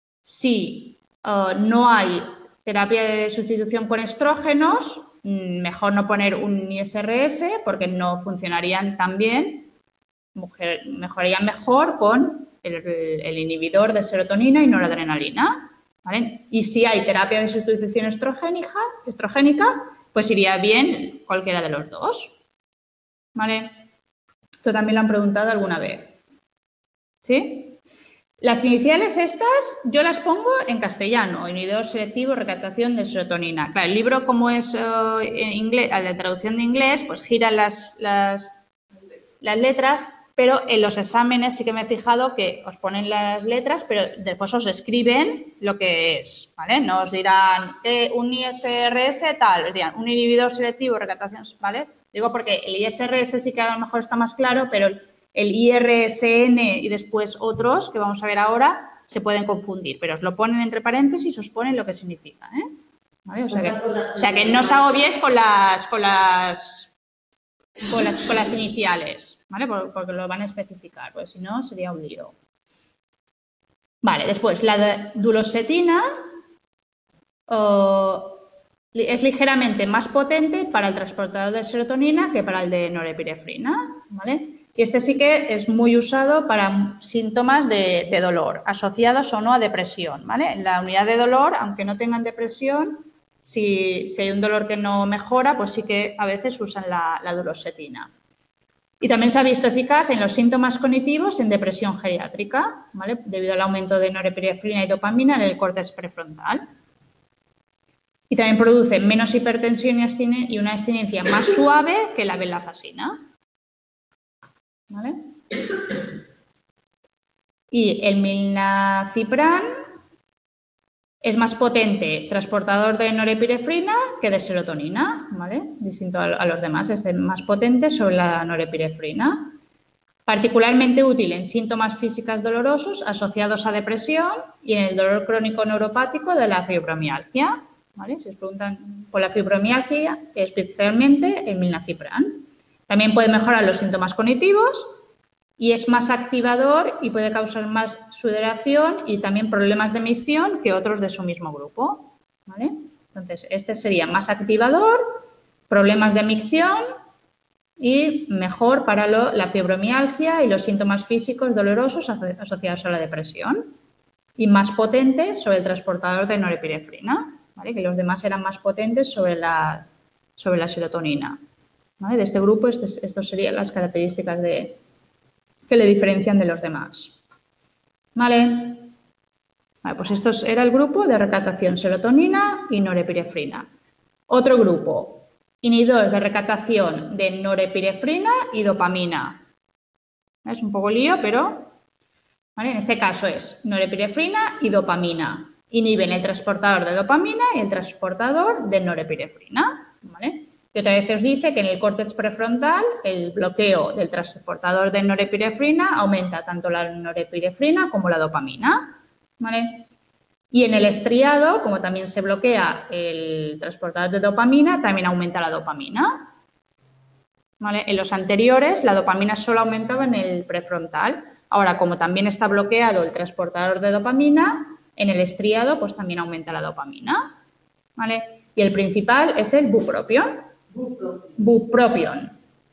si uh, no hay terapia de sustitución con estrógenos, mejor no poner un I S R S porque no funcionarían tan bien, mejorarían mejor con el, el inhibidor de serotonina y noradrenalina, ¿vale? Y si hay terapia de sustitución estrogénica, estrogénica, pues iría bien cualquiera de los dos, ¿vale? Esto también lo han preguntado alguna vez, ¿sí? Las iniciales estas yo las pongo en castellano, inhibidor selectivo, recaptación de serotonina. Claro, el libro como es uh, en inglés, la traducción de inglés, pues gira las, las, las letras, pero en los exámenes sí que me he fijado que os ponen las letras, pero después os escriben lo que es, ¿vale? No os dirán eh, un I S R S tal, os dirán un inhibidor selectivo, recaptación, ¿vale? Digo porque el I S R S sí que a lo mejor está más claro, pero el I R S N y después otros, que vamos a ver ahora, se pueden confundir, pero os lo ponen entre paréntesis y os ponen lo que significa, ¿eh? ¿Vale? O sea, que, o sea que no os agobiéis con las, con las, con las, con las iniciales, ¿vale? Porque lo van a especificar, porque si no sería un lío. Vale, después la duloxetina oh, es ligeramente más potente para el transportador de serotonina que para el de norepinefrina, ¿vale? Y este sí que es muy usado para síntomas de, de dolor, asociados o no a depresión, ¿vale? En la unidad de dolor, aunque no tengan depresión, si, si hay un dolor que no mejora, pues sí que a veces usan la, la duloxetina. Y también se ha visto eficaz en los síntomas cognitivos en depresión geriátrica, ¿vale? Debido al aumento de norepinefrina y dopamina en el córtex prefrontal. Y también produce menos hipertensión y una abstinencia más suave que la venlafaxina, ¿vale? Y el milnacipran es más potente transportador de norepinefrina que de serotonina, ¿vale? Distinto a los demás, es más potente sobre la norepinefrina. Particularmente útil en síntomas físicos dolorosos asociados a depresión y en el dolor crónico neuropático de la fibromialgia, ¿vale? Si os preguntan por la fibromialgia, especialmente el milnacipran. También puede mejorar los síntomas cognitivos y es más activador y puede causar más sudoración y también problemas de micción que otros de su mismo grupo, ¿vale? Entonces, este sería más activador, problemas de micción y mejor para lo, la fibromialgia y los síntomas físicos dolorosos asociados a la depresión y más potente sobre el transportador de norepinefrina, ¿vale? Que los demás eran más potentes sobre la, sobre la serotonina. ¿Vale? De este grupo, estas estos serían las características de, que le diferencian de los demás. ¿Vale? Vale, pues esto era el grupo de recaptación serotonina y norepinefrina. Otro grupo, inhibidores de recaptación de norepinefrina y dopamina. Es un poco lío, pero ¿vale? En este caso es norepinefrina y dopamina. Inhiben el transportador de dopamina y el transportador de norepinefrina, ¿vale? Y otra vez os dice que en el córtex prefrontal el bloqueo del transportador de norepinefrina aumenta tanto la norepinefrina como la dopamina, ¿vale? Y en el estriado, como también se bloquea el transportador de dopamina, también aumenta la dopamina, ¿vale? En los anteriores la dopamina solo aumentaba en el prefrontal. Ahora, como también está bloqueado el transportador de dopamina, en el estriado pues también aumenta la dopamina, ¿vale? Y el principal es el bupropión. Bupropión.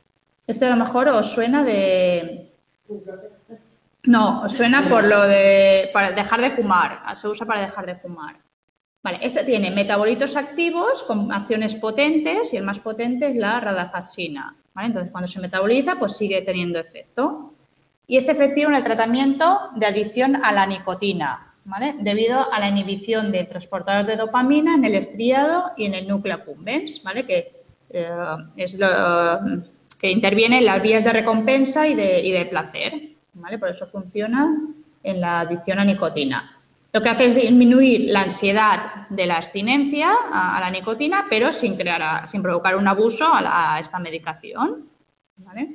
Este a lo mejor os suena de... No, os suena por lo de para dejar de fumar. Se usa para dejar de fumar. Vale, este tiene metabolitos activos con acciones potentes y el más potente es la radaxina. ¿Vale? Entonces, cuando se metaboliza, pues sigue teniendo efecto. Y es efectivo en el tratamiento de adicción a la nicotina, ¿vale? Debido a la inhibición del transportador de dopamina en el estriado y en el núcleo accumbens, ¿vale? Que eh, es lo que interviene en las vías de recompensa y de, y de placer, ¿vale? Por eso funciona en la adicción a nicotina. Lo que hace es disminuir la ansiedad de la abstinencia a, a la nicotina, pero sin, crear, sin provocar un abuso a, la, a esta medicación, ¿vale?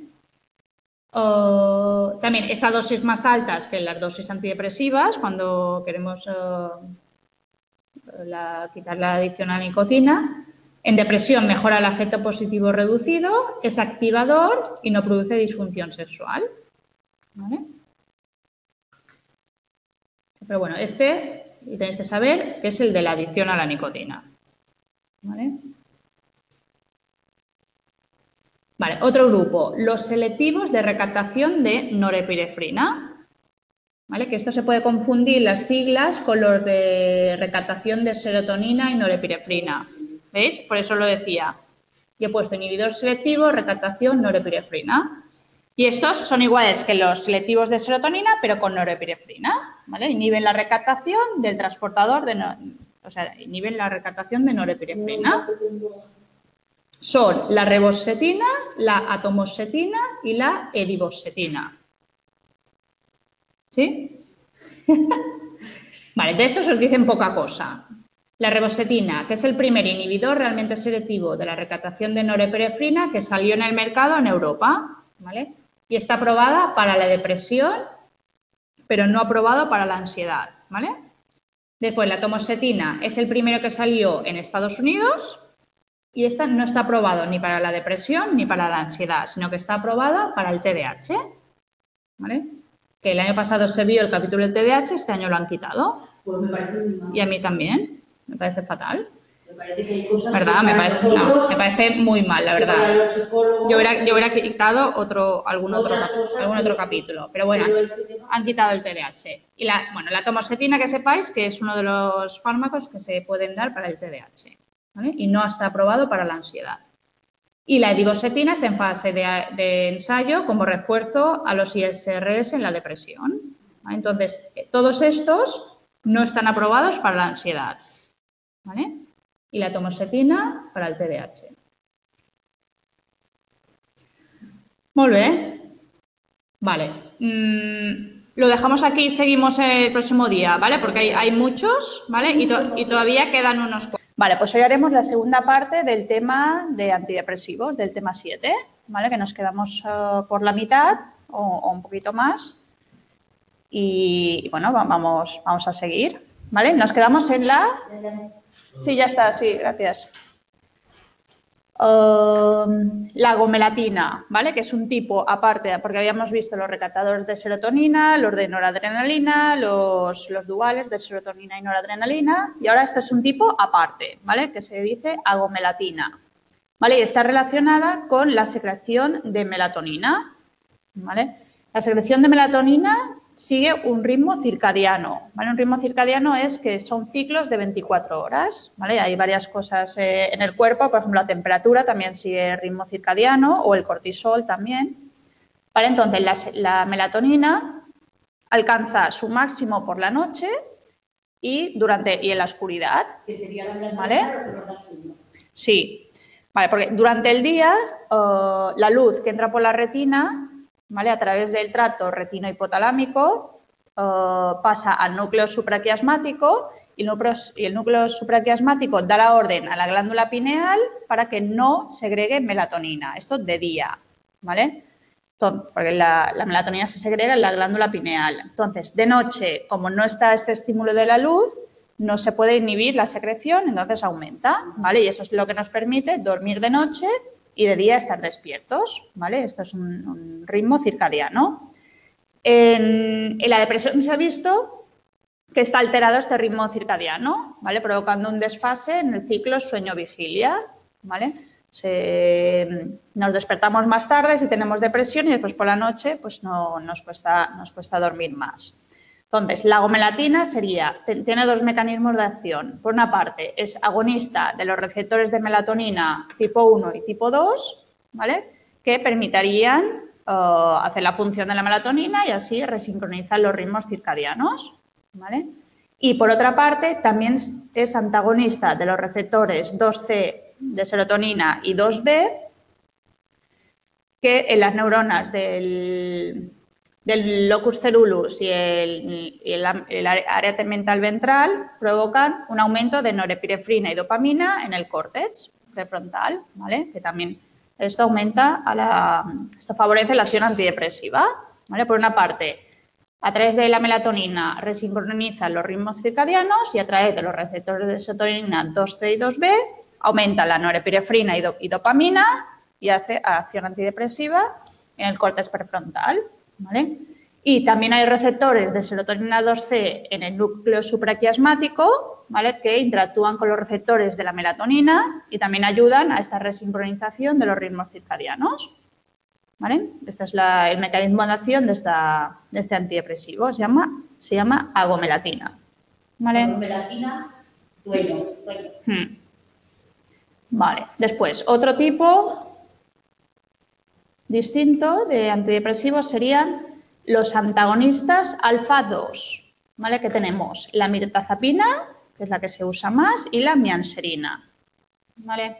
Uh, también esas dosis más altas que las dosis antidepresivas, cuando queremos uh, la, quitar la adicción a la nicotina. En depresión mejora el afecto positivo reducido, es activador y no produce disfunción sexual, ¿vale? Pero bueno, este, y tenéis que saber, que es el de la adicción a la nicotina, ¿vale? Vale, otro grupo, los selectivos de recaptación de norepinefrina, ¿vale? Que esto se puede confundir las siglas con los de recaptación de serotonina y norepinefrina, ¿veis? Por eso lo decía. Y he puesto inhibidor selectivo, recaptación, norepinefrina. Y estos son iguales que los selectivos de serotonina, pero con norepinefrina, ¿vale? Inhiben la recaptación del transportador de, no, o sea, inhiben la recaptación de norepinefrina. Son la rebosetina, la atomosetina y la edibosetina. ¿Sí? Vale, de estos os dicen poca cosa. La rebosetina, que es el primer inhibidor realmente selectivo de la recaptación de norepinefrina que salió en el mercado en Europa, ¿vale? Y está aprobada para la depresión, pero no aprobado para la ansiedad, ¿vale? Después, la atomosetina es el primero que salió en Estados Unidos. Y esta no está aprobado ni para la depresión ni para la ansiedad, sino que está aprobada para el T D A H, ¿vale? Que el año pasado se vio el capítulo del T D A H, este año lo han quitado. Pues me parece muy mal. Y a mí también, me parece fatal. Me parece que hay cosas ¿Verdad? que Me parece, no, me parece muy mal, la verdad. Yo hubiera, yo hubiera quitado otro, algún, otro, algún otro capítulo, pero bueno, han quitado el T D A H. Y la, bueno, la atomosetina, que sepáis que es uno de los fármacos que se pueden dar para el T D A H. ¿Vale? Y no está aprobado para la ansiedad. Y la edibosetina está en fase de, de ensayo como refuerzo a los I S R S en la depresión, ¿vale? Entonces, todos estos no están aprobados para la ansiedad, ¿vale? Y la atomosetina para el T D A H. Muy bien. Vale. Mm, lo dejamos aquí y seguimos el próximo día, ¿vale? Porque hay, hay muchos, ¿vale? Y, to y todavía quedan unos cuantos. Vale, pues hoy haremos la segunda parte del tema de antidepresivos, del tema siete, ¿vale? Que nos quedamos uh, por la mitad o, o un poquito más. Y, bueno, vamos, vamos a seguir, ¿vale? Nos quedamos en la... Sí, ya está, sí, gracias. Uh, la gomelatina, ¿vale? Que es un tipo aparte, porque habíamos visto los recaptadores de serotonina, los de noradrenalina, los, los duales de serotonina y noradrenalina, y ahora este es un tipo aparte, ¿vale? Que se dice agomelatina, ¿vale? Y está relacionada con la secreción de melatonina, ¿vale? La secreción de melatonina sigue un ritmo circadiano, ¿vale? Un ritmo circadiano es que son ciclos de veinticuatro horas, ¿vale? Hay varias cosas eh, en el cuerpo, por ejemplo, la temperatura también sigue el ritmo circadiano o el cortisol también, ¿vale? Entonces, la, la melatonina alcanza su máximo por la noche y, durante, y en la oscuridad, que sería la melatonina, ¿vale? pero no azul. Sí, vale, porque durante el día uh, la luz que entra por la retina, ¿vale? A través del tracto retino-hipotalámico uh, pasa al núcleo supraquiasmático y el núcleo, y el núcleo supraquiasmático da la orden a la glándula pineal para que no segregue melatonina. Esto de día, ¿vale? Entonces, porque la, la melatonina se segrega en la glándula pineal. Entonces, de noche, como no está este estímulo de la luz, no se puede inhibir la secreción, entonces aumenta, ¿vale? Y eso es lo que nos permite dormir de noche y de día estar despiertos, ¿vale? Esto es un, un ritmo circadiano. En, en la depresión se ha visto que está alterado este ritmo circadiano, ¿vale? Provocando un desfase en el ciclo sueño-vigilia, ¿vale? Se, nos despertamos más tarde si tenemos depresión y después por la noche pues no, nos, cuesta, nos cuesta dormir más. Entonces, la agomelatina sería, tiene dos mecanismos de acción. Por una parte, es agonista de los receptores de melatonina tipo uno y tipo dos, ¿vale? Que permitirían uh, hacer la función de la melatonina y así resincronizar los ritmos circadianos, ¿vale? Y por otra parte, también es antagonista de los receptores dos C de serotonina y dos B, que en las neuronas del, del locus ceruleus y el, el, el área tegmental ventral provocan un aumento de norepinefrina y dopamina en el córtex prefrontal, ¿vale? Que también esto aumenta, a la, esto favorece la acción antidepresiva, ¿vale? Por una parte, a través de la melatonina resincroniza los ritmos circadianos y a través de los receptores de serotonina dos C y dos B aumenta la norepinefrina y, do, y dopamina y hace acción antidepresiva en el córtex prefrontal, ¿vale? Y también hay receptores de serotonina dos C en el núcleo supraquiasmático, ¿vale? Que interactúan con los receptores de la melatonina y también ayudan a esta resincronización de los ritmos circadianos, ¿vale? Este es la, el mecanismo de acción de, esta, de este antidepresivo, se llama, se llama agomelatina, ¿vale? Agomelatina, bueno, bueno. Hmm. Vale, después, otro tipo distinto de antidepresivos serían los antagonistas alfa dos, ¿vale? Que tenemos la mirtazapina, que es la que se usa más, y la mianserina, ¿vale?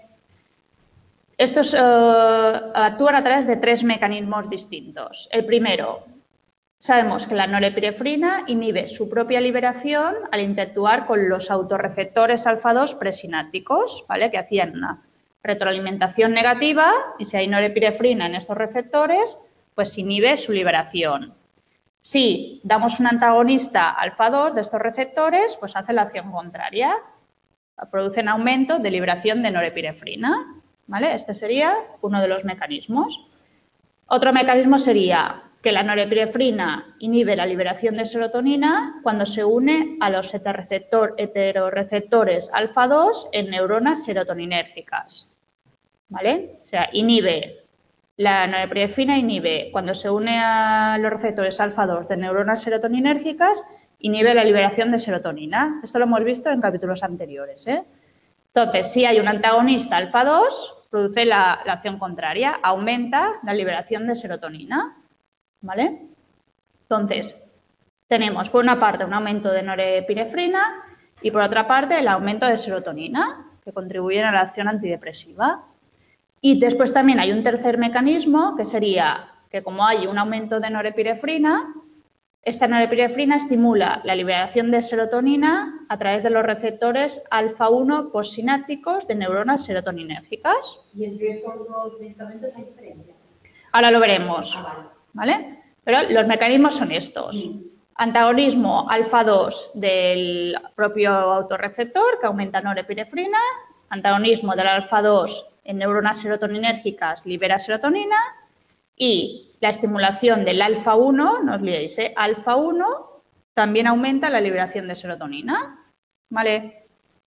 Estos uh, actúan a través de tres mecanismos distintos. El primero, sabemos que la norepinefrina inhibe su propia liberación al interactuar con los autorreceptores alfa dos presinápticos, ¿vale? Que hacían una retroalimentación negativa y si hay norepinefrina en estos receptores, pues inhibe su liberación. Si damos un antagonista alfa dos de estos receptores, pues hace la acción contraria, producen aumento de liberación de norepinefrina, ¿vale? Este sería uno de los mecanismos. Otro mecanismo sería que la norepinefrina inhibe la liberación de serotonina cuando se une a los heteroreceptores alfa dos en neuronas serotoninérgicas, ¿vale? O sea, inhibe, la norepinefrina inhibe, cuando se une a los receptores alfa dos de neuronas serotoninérgicas, inhibe la liberación de serotonina. Esto lo hemos visto en capítulos anteriores, ¿eh? Entonces, si hay un antagonista alfa dos, produce la, la acción contraria, aumenta la liberación de serotonina, ¿vale? Entonces, tenemos por una parte un aumento de norepinefrina y por otra parte el aumento de serotonina, que contribuyen a la acción antidepresiva. Y después también hay un tercer mecanismo, que sería que como hay un aumento de norepinefrina, esta norepinefrina estimula la liberación de serotonina a través de los receptores alfa uno postsinápticos de neuronas serotoninérgicas. ¿Y entre estos dos medicamentos hay diferencia? Ahora lo veremos, Ah, vale. ¿vale? Pero los mecanismos son estos. Sí. Antagonismo alfa dos del propio autorreceptor, que aumenta norepinefrina. Antagonismo del alfa dos en neuronas serotoninérgicas, libera serotonina. Y la estimulación del alfa uno, no os liéis, ¿eh? alfa uno también aumenta la liberación de serotonina, ¿vale?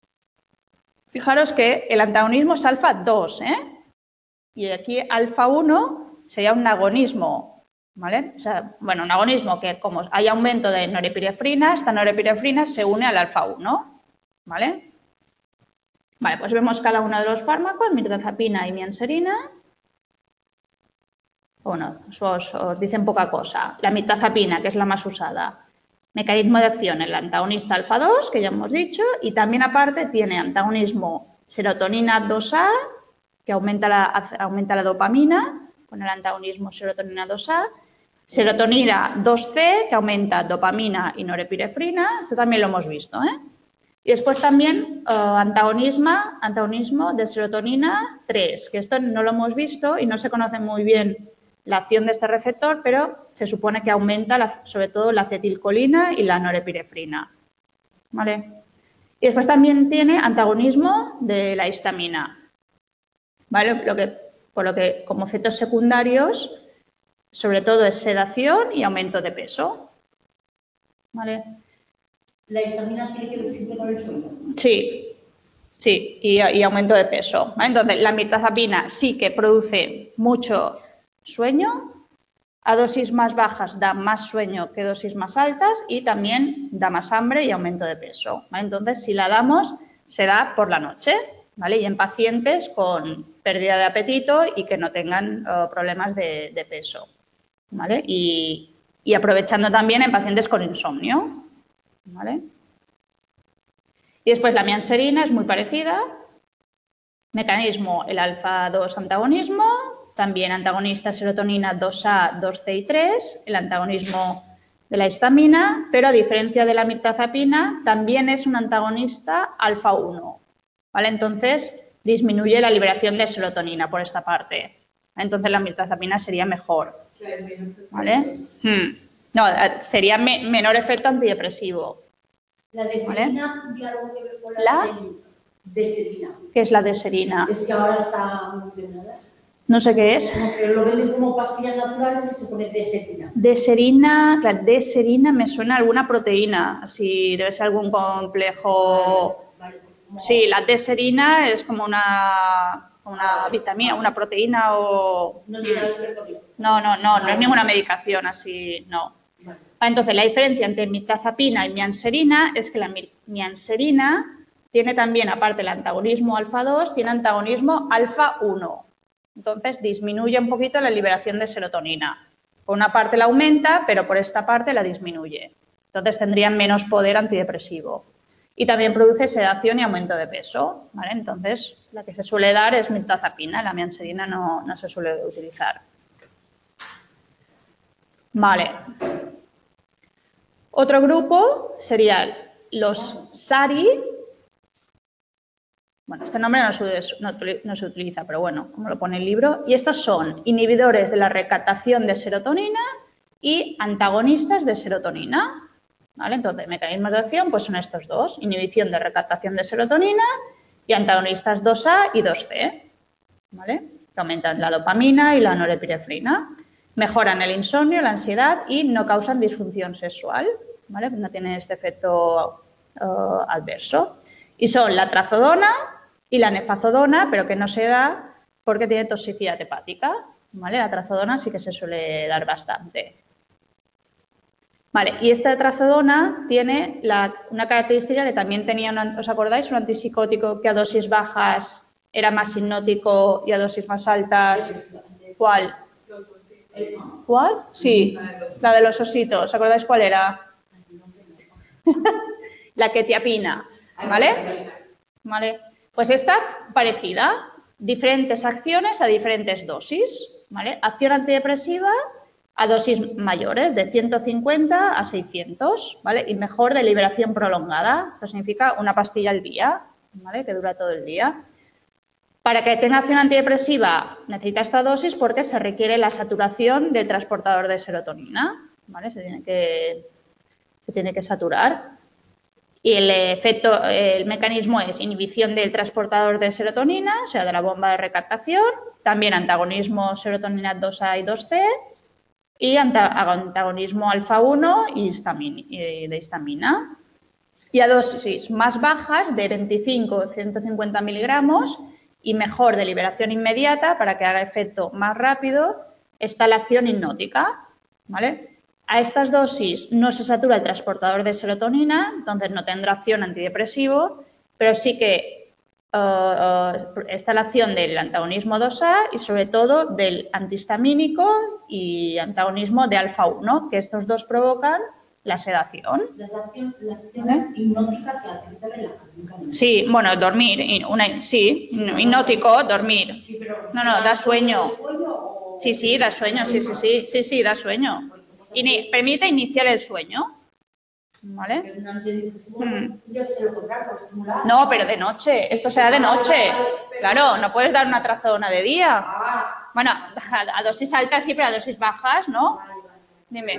Fijaros que el antagonismo es alfa dos, ¿eh? Y aquí alfa uno sería un agonismo, ¿vale? O sea, bueno, un agonismo que como hay aumento de norepinefrina, esta norepinefrina se une al alfa uno, ¿vale? Vale, pues vemos cada uno de los fármacos, mirtazapina y mianserina. Bueno, os, os dicen poca cosa. La mirtazapina, que es la más usada. Mecanismo de acción, el antagonista alfa dos, que ya hemos dicho, y también aparte tiene antagonismo serotonina dos A, que aumenta la, aumenta la dopamina, con el antagonismo serotonina dos A, serotonina dos C, que aumenta dopamina y norepinefrina, esto también lo hemos visto, ¿eh? Y después también uh, antagonismo, antagonismo de serotonina tres, que esto no lo hemos visto y no se conoce muy bien la acción de este receptor, pero se supone que aumenta la, sobre todo la acetilcolina y la norepinefrina, ¿vale? Y después también tiene antagonismo de la histamina, ¿vale? Lo que, por lo que como efectos secundarios, sobre todo es sedación y aumento de peso, ¿vale? ¿La histamina tiene que ver siempre con el sueño? Sí, Sí, y, y aumento de peso. ¿Vale? Entonces, la mirtazapina sí que produce mucho sueño, a dosis más bajas da más sueño que dosis más altas y también da más hambre y aumento de peso. ¿Vale? Entonces, si la damos, se da por la noche, ¿vale? Y en pacientes con pérdida de apetito y que no tengan uh, problemas de, de peso, ¿vale? Y, y aprovechando también en pacientes con insomnio, ¿vale? Y después la mianserina es muy parecida. Mecanismo, el alfa dos antagonismo, también antagonista serotonina dos A, dos C y tres, el antagonismo de la histamina, pero a diferencia de la mirtazapina, también es un antagonista alfa uno, ¿vale? Entonces, disminuye la liberación de serotonina por esta parte. Entonces, la mirtazapina sería mejor, ¿vale? Hmm. No, sería me menor efecto antidepresivo. La deserina tiene algo que ver con la, ¿La? deserina. ¿Qué es la deserina? Es que ahora está muy de moda. No sé qué es. Como que lo venden como pastillas naturales y se pone deserina. Deserina, claro, deserina me suena a alguna proteína, así debe ser algún complejo. Vale, vale, Sí, la deserina es como una, una vitamina, una proteína o... No tiene nada que ver con esto. No, no, no, no es ninguna medicación así, no. Vale. Entonces, la diferencia entre mirtazapina y mianserina es que la mianserina tiene también, aparte del antagonismo alfa dos, tiene antagonismo alfa uno. Entonces, disminuye un poquito la liberación de serotonina. Por una parte la aumenta, pero por esta parte la disminuye. Entonces, tendrían menos poder antidepresivo. Y también produce sedación y aumento de peso, ¿vale? Entonces, la que se suele dar es mirtazapina, la mianserina no, no se suele utilizar. Vale. Otro grupo serían los S A R I. Bueno, este nombre no se, no, no se utiliza, pero bueno, como lo pone el libro. Y estos son inhibidores de la recaptación de serotonina y antagonistas de serotonina. ¿Vale? Entonces, mecanismos de acción pues son estos dos, inhibición de recaptación de serotonina y antagonistas dos A y dos C, ¿vale? Que aumentan la dopamina y la norepinefrina, mejoran el insomnio, la ansiedad y no causan disfunción sexual, ¿vale? No tienen este efecto uh, adverso. Y son la trazodona y la nefazodona, pero que no se da porque tiene toxicidad hepática, ¿vale? La trazodona sí que se suele dar bastante. Vale, y esta trazodona tiene la, una característica que también tenía, una, ¿os acordáis? Un antipsicótico que a dosis bajas era más hipnótico y a dosis más altas. ¿Cuál? ¿Cuál? Sí, la de los ositos. ¿Os acordáis cuál era? La quetiapina, ¿vale? ¿Vale? Pues esta parecida, diferentes acciones a diferentes dosis, ¿vale? Acción antidepresiva a dosis mayores, de ciento cincuenta a seiscientos, ¿vale? Y mejor de liberación prolongada. Esto significa una pastilla al día, ¿vale? Que dura todo el día. Para que tenga acción antidepresiva necesita esta dosis porque se requiere la saturación del transportador de serotonina, ¿vale? Se tiene que, se tiene que saturar. Y el efecto, el mecanismo es inhibición del transportador de serotonina, o sea, de la bomba de recaptación, también antagonismo serotonina dos A y dos C y antagonismo alfa uno y de histamina. Y a dosis más bajas de veinticinco a ciento cincuenta miligramos y mejor de liberación inmediata para que haga efecto más rápido está la acción hipnótica, ¿vale? A estas dosis no se satura el transportador de serotonina, entonces no tendrá acción antidepresivo, pero sí que uh, uh, está la acción del antagonismo dos A y sobre todo del antihistamínico y antagonismo de alfa uno, que estos dos provocan la sedación. La acción, la acción ¿vale? hipnótica que hace que relaja. Sí, bueno, dormir, una, sí, hipnótico, dormir. Sí, pero no, no, da sueño. sueño o... Sí, sí, da sueño, sí, sí, sí, sí, sí, da sueño. Y permite iniciar el sueño, ¿vale? Hmm. No, pero de noche, esto será de noche. Claro, no puedes dar una trazodona de día. Bueno, a dosis altas sí, pero a dosis bajas, ¿no? Dime.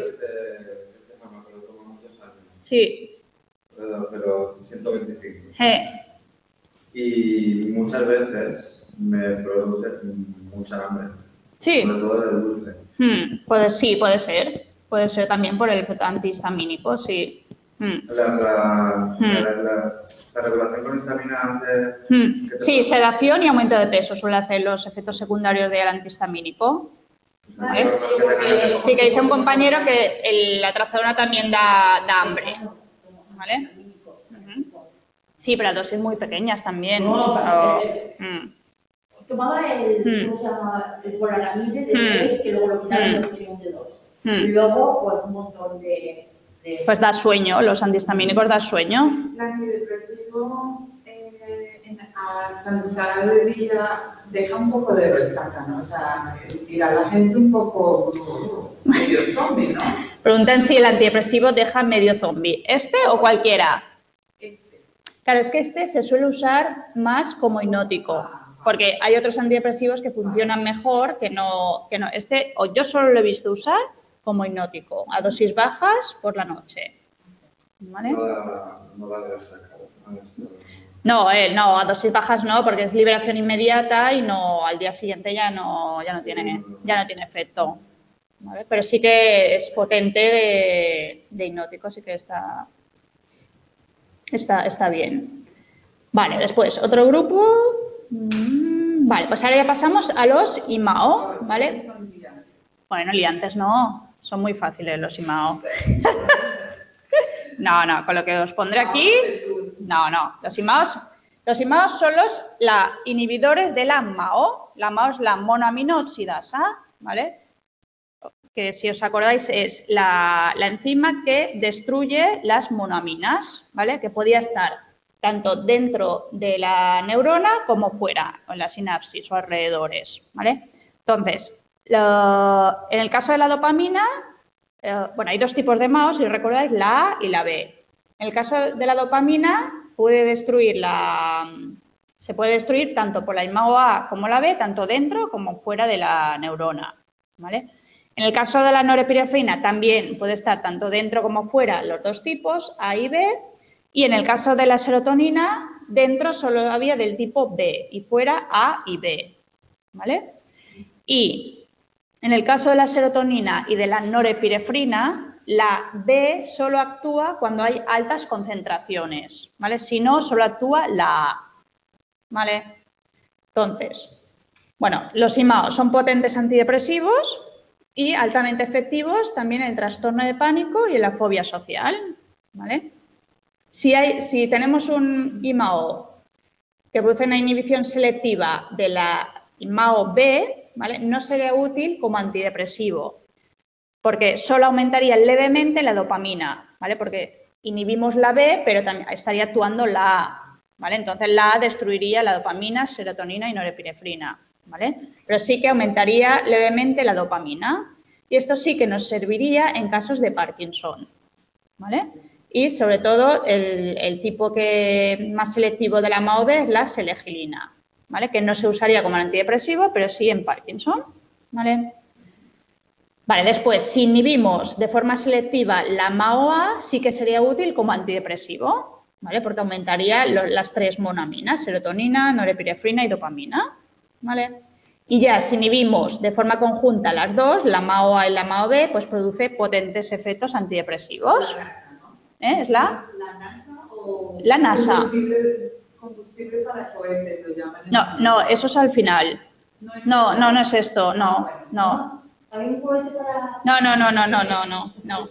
Sí. Pero ciento veinticinco. Eh. Y muchas veces me produce mucha hambre. Sí. Sobre todo el dulce. Hmm. Pues sí, puede ser. Puede ser también por el efecto antihistamínico, sí. Mm. La, la, mm. la, la, la regulación con histamina hace... Mm. Sí, sedación y aumento de peso suelen hacer los efectos secundarios del antihistamínico. ¿Vale? Sí, que dice un compañero que el, la trazodona también da, da hambre. ¿Vale? Uh-huh. Sí, pero a dosis muy pequeñas también. No, pero, eh, mm. Tomaba el, Mm. ¿cómo se llama? El polaramide de Mm. seis, que luego lo quitaron Mm. de fusión de dos. Mm. Y luego, pues, un montón de, de... Pues da sueño, los antihistamínicos da sueño. El antidepresivo, eh, en, a, cuando está de día, deja un poco de resaca, ¿no? O sea, tira a la gente un poco uh, medio zombie, ¿no? Preguntan si el antidepresivo deja medio zombie. ¿Este o cualquiera? Este. Claro, es que este se suele usar más como hipnótico. Porque hay otros antidepresivos que funcionan mejor que no, que no. Este, o yo solo lo he visto usar como hipnótico, a dosis bajas por la noche. ¿Vale? No da, no da de resaca. No, eh, no, a dosis bajas no, porque es liberación inmediata y no al día siguiente ya no, ya no tiene, ya no tiene efecto. ¿Vale? Pero sí que es potente de, de hipnótico, sí que está, está, está bien. Vale, después otro grupo. Vale, pues ahora ya pasamos a los I M A O, ¿vale? Bueno, liantes no, son muy fáciles los I M A O. No, no, con lo que os pondré aquí, no, no, los I M A Os, los I M A Os son los la, inhibidores de la M A O, la M A O es la monoaminooxidasa, ¿vale? Que si os acordáis es la, la enzima que destruye las monoaminas, ¿vale? Que podía estar tanto dentro de la neurona como fuera, en la sinapsis o alrededores, ¿vale? Entonces, lo, en el caso de la dopamina, eh, bueno, hay dos tipos de M A O, si recordáis, la A y la B. En el caso de la dopamina, puede destruir la, se puede destruir tanto por la I M A O A como la B, tanto dentro como fuera de la neurona, ¿vale? En el caso de la norepinefrina, también puede estar tanto dentro como fuera, los dos tipos, A y B. Y en el caso de la serotonina, dentro solo había del tipo B y fuera A y B, ¿vale? Y en el caso de la serotonina y de la norepinefrina, la B solo actúa cuando hay altas concentraciones, ¿vale? Si no, solo actúa la A, ¿vale? Entonces, bueno, los I M A O son potentes antidepresivos y altamente efectivos también en el trastorno de pánico y en la fobia social, ¿vale? Si, hay, si tenemos un I M A O que produce una inhibición selectiva de la I M A O B, ¿vale? No sería útil como antidepresivo, porque solo aumentaría levemente la dopamina, ¿vale? Porque inhibimos la B, pero también estaría actuando la A, ¿vale? Entonces la A destruiría la dopamina, serotonina y norepinefrina, ¿vale? Pero sí que aumentaría levemente la dopamina y esto sí que nos serviría en casos de Parkinson, ¿vale? Y sobre todo el, el tipo que más selectivo de la M A O B es la selegilina, ¿vale? Que no se usaría como antidepresivo, pero sí en Parkinson, ¿vale? Vale, después, si inhibimos de forma selectiva la M A O A, sí que sería útil como antidepresivo, ¿vale? Porque aumentaría lo, las tres monoaminas, serotonina, norepinefrina y dopamina, ¿vale? Y ya, si inhibimos de forma conjunta las dos, la M A O A y la M A O B, pues produce potentes efectos antidepresivos. ¿Eh? ¿Es la? ¿La NASA o...? La NASA. Combustible, combustible para cohetes, lo llaman. No, no, eso es al final. No, no, no es esto, no, no. ¿Hay un cohete para...? No, no, no, no, no, no, no, no.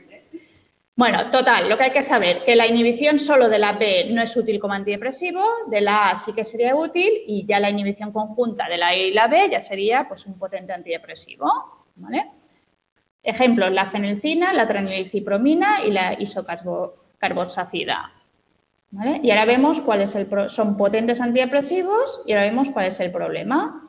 Bueno, total, lo que hay que saber, que la inhibición solo de la B no es útil como antidepresivo, de la A sí que sería útil y ya la inhibición conjunta de la A y la B ya sería pues un potente antidepresivo, ¿vale? Ejemplos, la fenilcina, la tranilicipromina y la isocarboxacida, ¿vale? Y ahora vemos cuáles el pro son potentes antidepresivos y ahora vemos cuál es el problema.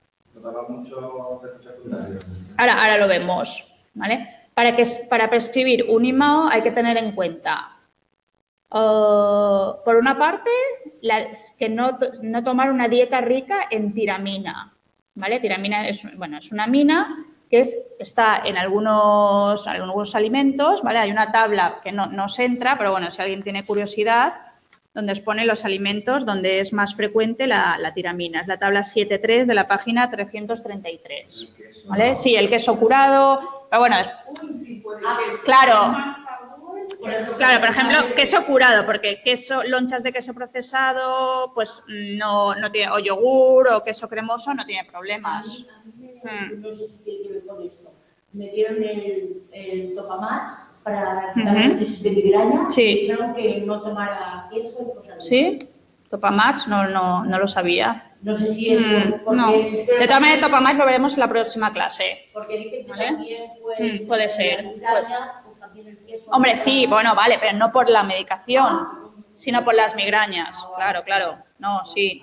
Ahora, ahora lo vemos, ¿vale? Para, que, para prescribir un I M A O hay que tener en cuenta, uh, por una parte, la, que no, no tomar una dieta rica en tiramina, ¿vale? Tiramina es, bueno, es una amina que es, está en algunos, algunos alimentos, ¿vale? Hay una tabla que no nos entra, pero bueno, si alguien tiene curiosidad, donde os pone los alimentos donde es más frecuente la, la tiramina. Es la tabla siete punto tres de la página trescientos treinta y tres, ¿vale? Sí, el queso curado, pero bueno, es, Un tipo de ah, queso claro. más sabor Claro, por ejemplo, queso curado, porque queso, lonchas de queso procesado, pues no, no tiene, o yogur o queso cremoso no tiene problemas. A mí, a mí me, no sé si tiene que ver con esto. Me dieron el, el Topamax para quitar las crisis de migraña. Sí. Y dijeron que no tomara queso y cosas así. ¿Sí? Topamax no, no, no lo sabía. No sé si es Mm, por, porque... no. De todas maneras, Topamax lo veremos en la próxima clase. Porque dicen que ¿Vale? también puede, Mm, puede ser. las migrañas, pues también el queso. Hombre, sí, bueno, vale, pero no por la medicación, sino por las migrañas. Claro, claro. No, sí.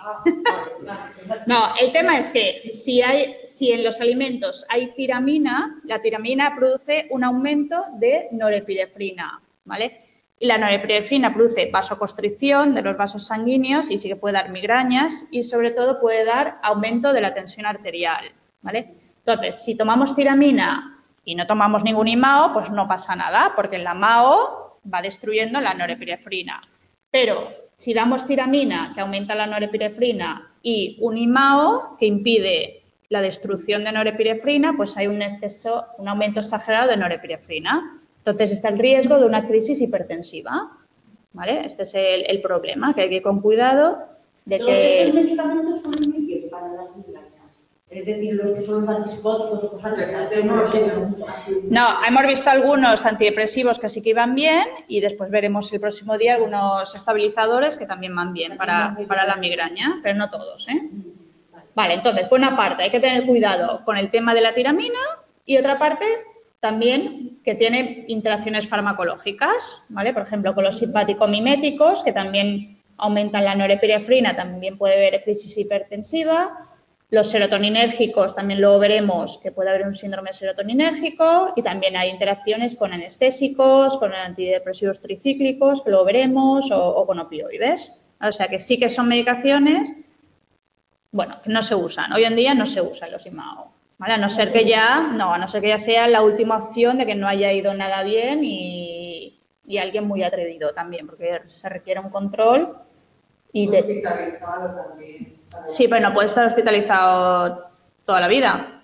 No, el tema es que si, hay, si en los alimentos hay tiramina, la tiramina produce un aumento de norepinefrina, ¿vale? Y la norepinefrina produce vasoconstricción de los vasos sanguíneos y sí que puede dar migrañas y sobre todo puede dar aumento de la tensión arterial, ¿vale? Entonces, si tomamos tiramina y no tomamos ningún I M A O, pues no pasa nada, porque la M A O va destruyendo la norepinefrina. Pero si damos tiramina, que aumenta la norepinefrina, y un I M A O, que impide la destrucción de norepinefrina, pues hay un exceso, un aumento exagerado de norepinefrina. Entonces está el riesgo de una crisis hipertensiva, ¿vale? Este es el, el problema, que hay que ir con cuidado de Todos que... estos medicamentos son limpios para las migrañas. Es decir, los que son los antipsicóticos o cosas de no lo sé. No, hemos visto algunos antidepresivos que sí que iban bien y después veremos el próximo día algunos estabilizadores que también van bien para, para la migraña, pero no todos, ¿eh? Vale, entonces, por una parte hay que tener cuidado con el tema de la tiramina y otra parte también que tiene interacciones farmacológicas, ¿vale? Por ejemplo, con los simpático-miméticos, que también aumentan la norepinefrina, también puede haber crisis hipertensiva. Los serotoninérgicos también luego veremos que puede haber un síndrome serotoninérgico y también hay interacciones con anestésicos, con antidepresivos tricíclicos, que luego veremos, o, o con opioides. O sea que sí que son medicaciones, bueno, que no se usan. Hoy en día no se usan los I M A O, ¿vale? A no ser que ya, no, a no ser que ya sea la última opción de que no haya ido nada bien y, y alguien muy atrevido también, porque se requiere un control y de... Hospitalizado también. Sí, pero no puede estar hospitalizado toda la vida.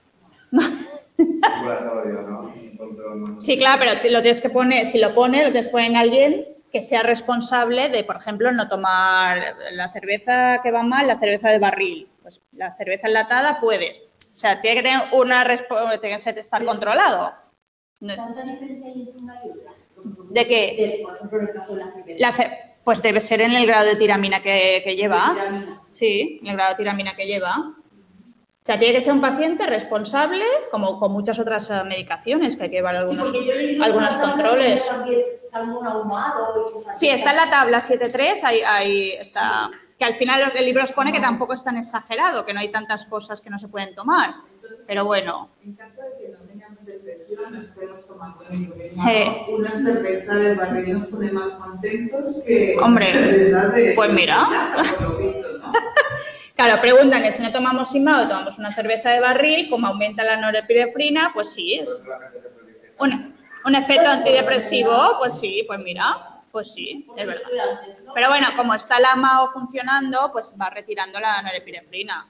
Ambulatorio, ¿no? Un control más. Sí, claro, pero te lo tienes que poner, si lo pones, lo tienes que poner en alguien que sea responsable de, por ejemplo, no tomar la cerveza que va mal, la cerveza de barril. Pues la cerveza enlatada puedes. O sea, tiene que tener una respuesta, tiene que ser, estar controlado. ¿Tanta diferencia hay entre una y otra? ¿De qué? De, por ejemplo, en el caso de la cerveza. La ce- pues debe ser en el grado de tiramina que, que lleva. Tiramina. Sí, en el grado de tiramina que lleva. O sea, tiene que ser un paciente responsable, como con muchas otras uh, medicaciones, que hay que llevar algunos, Sí, porque yo he leído algunos una tabla controles. que también salmón ahumado y cosas Sí, así. está en la tabla siete tres, ahí, ahí está. Que al final el libro os pone que tampoco es tan exagerado, que no hay tantas cosas que no se pueden tomar. Pero bueno. En caso de que no tengamos depresión, nos podemos tomar conmigo. Eh. Una cerveza de barril nos pone más contentos que Hombre, una cerveza de... pues mira. Por lo visto, ¿no? Claro, preguntan que si no tomamos I M A O, tomamos una cerveza de barril, como aumenta la norepinefrina, pues sí, es un, un efecto antidepresivo, pues sí, pues mira, pues sí, es verdad. Pero bueno, como está la M A O funcionando, pues va retirando la norepinefrina.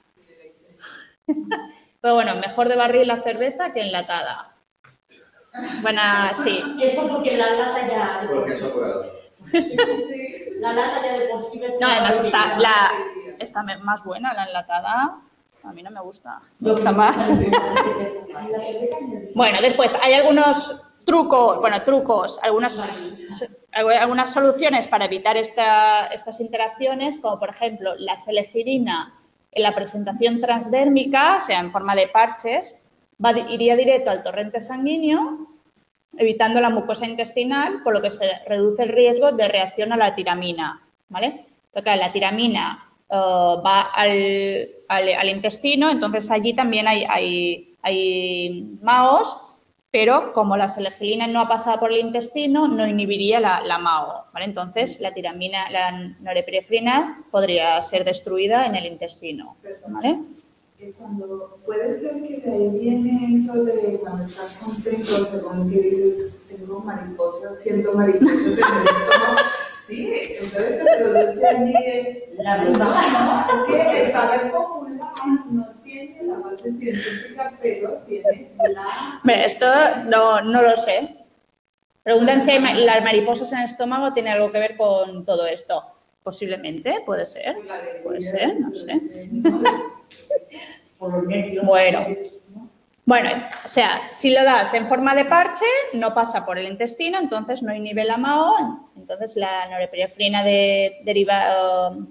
Pero bueno, mejor de barril la cerveza que enlatada. Buena, sí. Eso porque la lata ya... Porque eso curado. La lata ya de por sí... No, además está, la, está me- más buena la enlatada. A mí no me gusta. Me gusta más. Bueno, después hay algunos trucos, bueno, trucos, algunas, algunas soluciones para evitar esta, estas interacciones, como por ejemplo la selegirina en la presentación transdérmica, o sea, en forma de parches, va, iría directo al torrente sanguíneo, evitando la mucosa intestinal, por lo que se reduce el riesgo de reacción a la tiramina, ¿vale? Porque claro, la tiramina uh, va al, al, al intestino, entonces allí también hay, hay, hay M A Os, pero como la selegilina no ha pasado por el intestino, no inhibiría la, la M A O, ¿vale? Entonces la tiramina, la norepinefrina podría ser destruida en el intestino, ¿vale? Cuando puede ser que de ahí viene eso de cuando estás contento, según que dices, tengo mariposas, siento mariposas en el estómago. Sí, entonces se produce allí es La misma. No, es que el saber popular no tiene la base científica, pero tiene la... Esto no, no lo sé. Preguntan si hay ma- las mariposas en el estómago tienen algo que ver con todo esto. Posiblemente, puede ser. Puede ser, no sé. Por los nervios. Bueno. Bueno, o sea, si lo das en forma de parche, no pasa por el intestino, entonces no inhibe la M A O, entonces la norepinefrina de, deriva, o,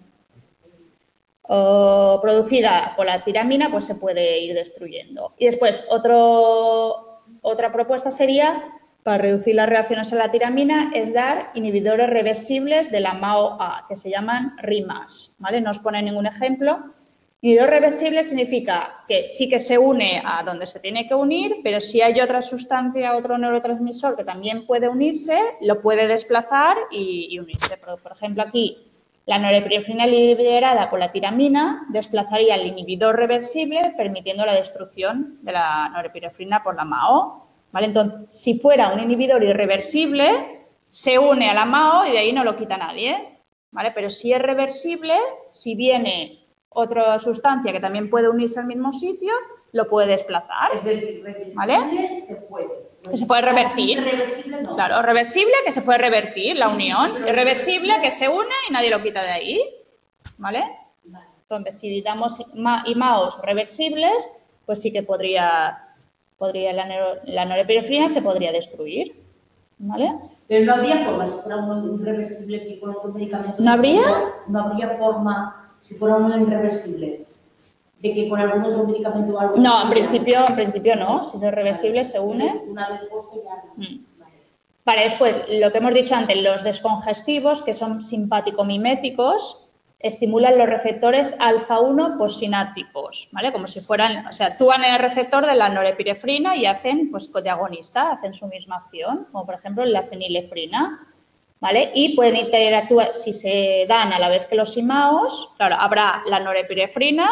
o producida por la tiramina pues se puede ir destruyendo. Y después, otro, otra propuesta sería, para reducir las reacciones a la tiramina, es dar inhibidores reversibles de la M A O-A, que se llaman RIMAS, ¿vale? No os pone ningún ejemplo. Inhibidor reversible significa que sí que se une a donde se tiene que unir, pero si hay otra sustancia, otro neurotransmisor que también puede unirse, lo puede desplazar y, y unirse. Por, por ejemplo, aquí la norepinefrina liberada por la tiramina desplazaría el inhibidor reversible, permitiendo la destrucción de la norepinefrina por la M A O. ¿Vale? Entonces, si fuera un inhibidor irreversible, se une a la M A O y de ahí no lo quita nadie. ¿Vale? Pero si es reversible, si viene otra sustancia que también puede unirse al mismo sitio, lo puede desplazar. Es decir, reversible ¿Vale? se puede. Que se puede revertir. Irreversible no. Claro, reversible que se puede revertir la unión. Irreversible que se une y nadie lo quita de ahí. ¿Vale? Entonces, si damos I M A Os reversibles, pues sí que podría, podría la, neuro, la norepinefrina se podría destruir. ¿Vale? Pero no habría forma, si fuera uno irreversible que con otro medicamento... ¿No habría? No habría forma, si fuera uno irreversible, de que con algún otro medicamento o algo... No, en principio, en principio no. Si es irreversible, se une. Una vez puesto ya no. Mm. Vale, después, lo que hemos dicho antes, los descongestivos, que son simpático-miméticos, estimulan los receptores alfa uno postsinápticos, ¿vale? Como si fueran, o sea, actúan en el receptor de la norepinefrina y hacen, pues, de agonista, hacen su misma acción, como por ejemplo la fenilefrina, ¿vale? Y pueden interactuar, si se dan a la vez que los I M A Os, claro, habrá la norepinefrina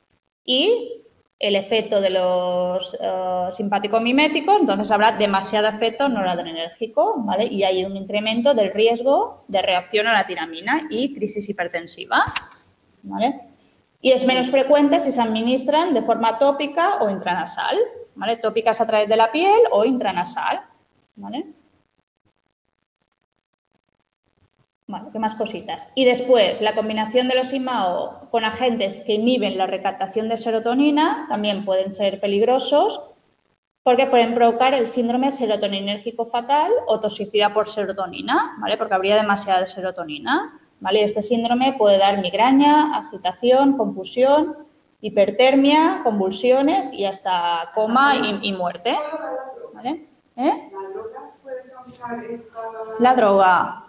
y el efecto de los uh, simpático-miméticos, entonces habrá demasiado efecto noradrenérgico, ¿vale? Y hay un incremento del riesgo de reacción a la tiramina y crisis hipertensiva, ¿vale? Y es menos frecuente si se administran de forma tópica o intranasal, ¿vale? Tópicas a través de la piel o intranasal, ¿vale? Bueno, ¿qué más cositas? Y después, la combinación de los I M A O con agentes que inhiben la recaptación de serotonina también pueden ser peligrosos porque pueden provocar el síndrome serotoninérgico fatal o toxicidad por serotonina, ¿vale? Porque habría demasiada serotonina, ¿vale? Este síndrome puede dar migraña, agitación, confusión, hipertermia, convulsiones y hasta coma y, y muerte, ¿vale? ¿Eh? ¿La droga puede causar esta...? La droga.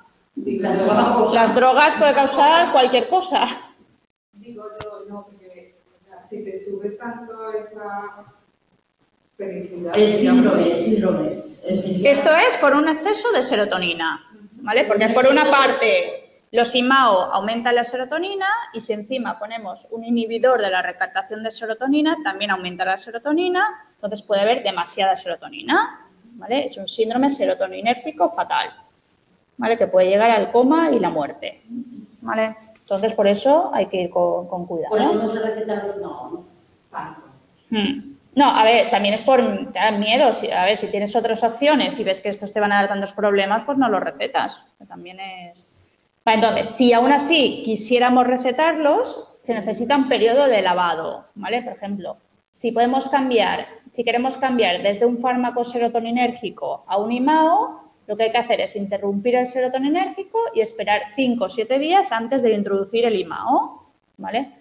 Las drogas pueden causar cualquier cosa. Digo yo, no, porque o sea, si te sube tanto esa felicidad... El síndrome, el síndrome. El síndrome. Esto es por un exceso de serotonina, ¿vale? Porque por una parte los I M A O aumentan la serotonina y si encima ponemos un inhibidor de la recaptación de serotonina, también aumenta la serotonina, entonces puede haber demasiada serotonina, ¿vale? Es un síndrome serotoninérgico fatal, ¿vale? Que puede llegar al coma y la muerte, ¿vale? Entonces, por eso hay que ir con, con cuidado. Por eso no se recetan los no, ¿no? Pánico. Hmm. No, a ver, también es por te da miedo. Si, a ver, si tienes otras opciones y ves que estos te van a dar tantos problemas, pues no los recetas. Que también es... Vale, entonces, si aún así quisiéramos recetarlos, se necesita un periodo de lavado, ¿vale? Por ejemplo, si podemos cambiar, si queremos cambiar desde un fármaco serotoninérgico a un I M A O, lo que hay que hacer es interrumpir el serotoninérgico y esperar cinco o siete días antes de introducir el I M A O, ¿vale?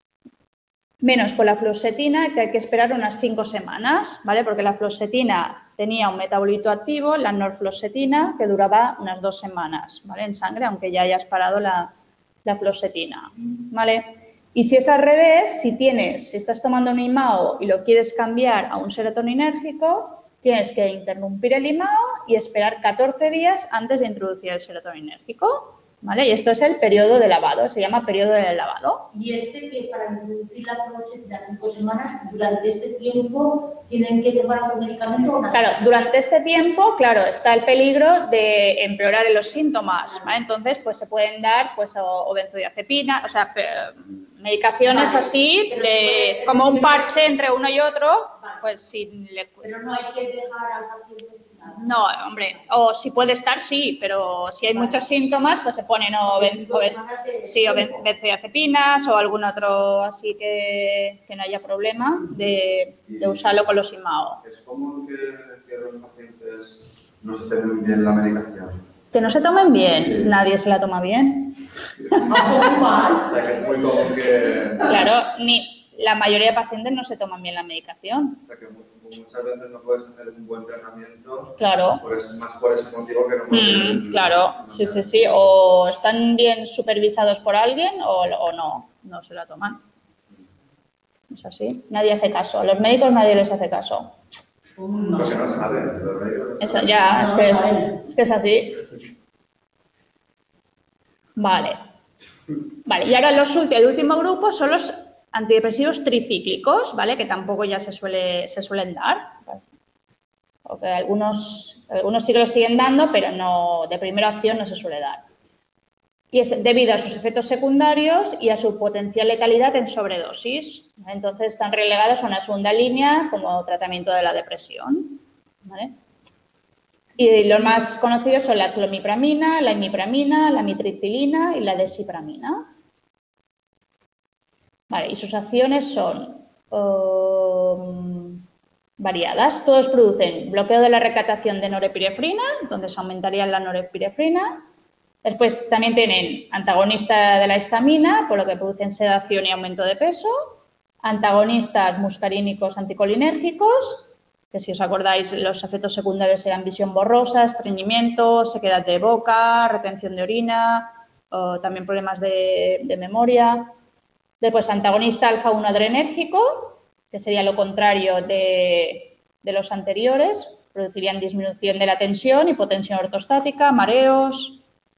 Menos con la fluoxetina, que hay que esperar unas cinco semanas, ¿vale? Porque la fluoxetina tenía un metabolito activo, la norfluoxetina, que duraba unas dos semanas, ¿vale? En sangre, aunque ya hayas parado la, la fluoxetina, ¿vale? Y si es al revés, si tienes, si estás tomando un I M A O y lo quieres cambiar a un serotoninérgico, tienes que interrumpir el I M A O y esperar catorce días antes de introducir el serotoninérgico, ¿vale? Y esto es el periodo de lavado, se llama periodo de lavado. Y este que para introducir la fluoxetina cinco semanas, durante este tiempo tienen que tomar algún medicamento o nada. Claro, durante este tiempo, claro, está el peligro de empeorar en los síntomas, ¿vale? Entonces, pues se pueden dar, pues, o, o benzodiazepina, o sea, medicaciones vale. así, de, como un parche entre uno y otro, vale. Pues sin... Le, Pero no hay que dejar al paciente sin nada. No, hombre, o si puede estar, sí, pero si hay muchos síntomas, pues se ponen o, ben, o, ben, sí, o ben, benzodiazepinas o algún otro así que, que no haya problema de, de usarlo con los I M A O. ¿Es común que, que los pacientes no se tomen bien la medicación? Que no se tomen bien, Sí. Nadie se la toma bien. O sea, que es muy común que... Claro, ni la mayoría de pacientes no se toman bien la medicación. O sea, que muchas veces no puedes hacer un buen tratamiento. Claro. Por eso, más por ese motivo que no puedes... Mm, claro, sí, sí, sí. O están bien supervisados por alguien o, o no, no se la toman. Es así. Nadie hace caso. A los médicos nadie les hace caso. Porque no saben. Los médicos no Eso, saben. ya, es que es, es que es así. Vale. Vale, y ahora los ulti- el último grupo son los antidepresivos tricíclicos, ¿vale? Que tampoco ya se, suele, se suelen dar. Porque algunos, algunos sí que lo siguen dando, pero no, de primera opción no se suele dar. Y es debido a sus efectos secundarios y a su potencial letalidad en sobredosis. ¿Vale? Entonces están relegados a una segunda línea como tratamiento de la depresión. ¿Vale? Y los más conocidos son la clomipramina, la imipramina, la mitriptilina y la desipramina. Vale, y sus acciones son um, variadas. Todos producen bloqueo de la recaptación de norepinefrina, donde se aumentaría la norepinefrina. Después también tienen antagonista de la histamina, por lo que producen sedación y aumento de peso. Antagonistas muscarínicos anticolinérgicos, que si os acordáis los efectos secundarios eran visión borrosa, estreñimiento, sequedad de boca, retención de orina, o también problemas de, de memoria. Después antagonista alfa uno adrenérgico, que sería lo contrario de, de los anteriores, producirían disminución de la tensión, hipotensión ortostática, mareos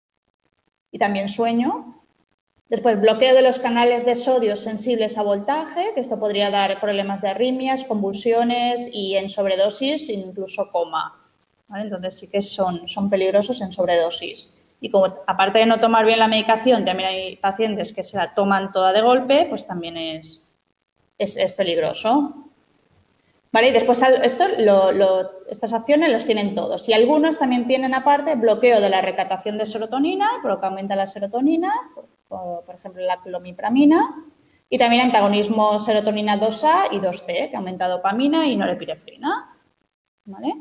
y también sueño. Después, bloqueo de los canales de sodio sensibles a voltaje, que esto podría dar problemas de arritmias, convulsiones y en sobredosis incluso coma. ¿Vale? Entonces sí que son, son peligrosos en sobredosis. Y como aparte de no tomar bien la medicación, también hay pacientes que se la toman toda de golpe, pues también es, es, es peligroso. ¿Vale? Y después esto, lo, lo, estas acciones los tienen todos. Y algunos también tienen aparte bloqueo de la recaptación de serotonina, por lo que aumenta la serotonina, por, por ejemplo la clomipramina, y también antagonismo serotonina dos A y dos C, que aumenta dopamina y norepinefrina. ¿Vale?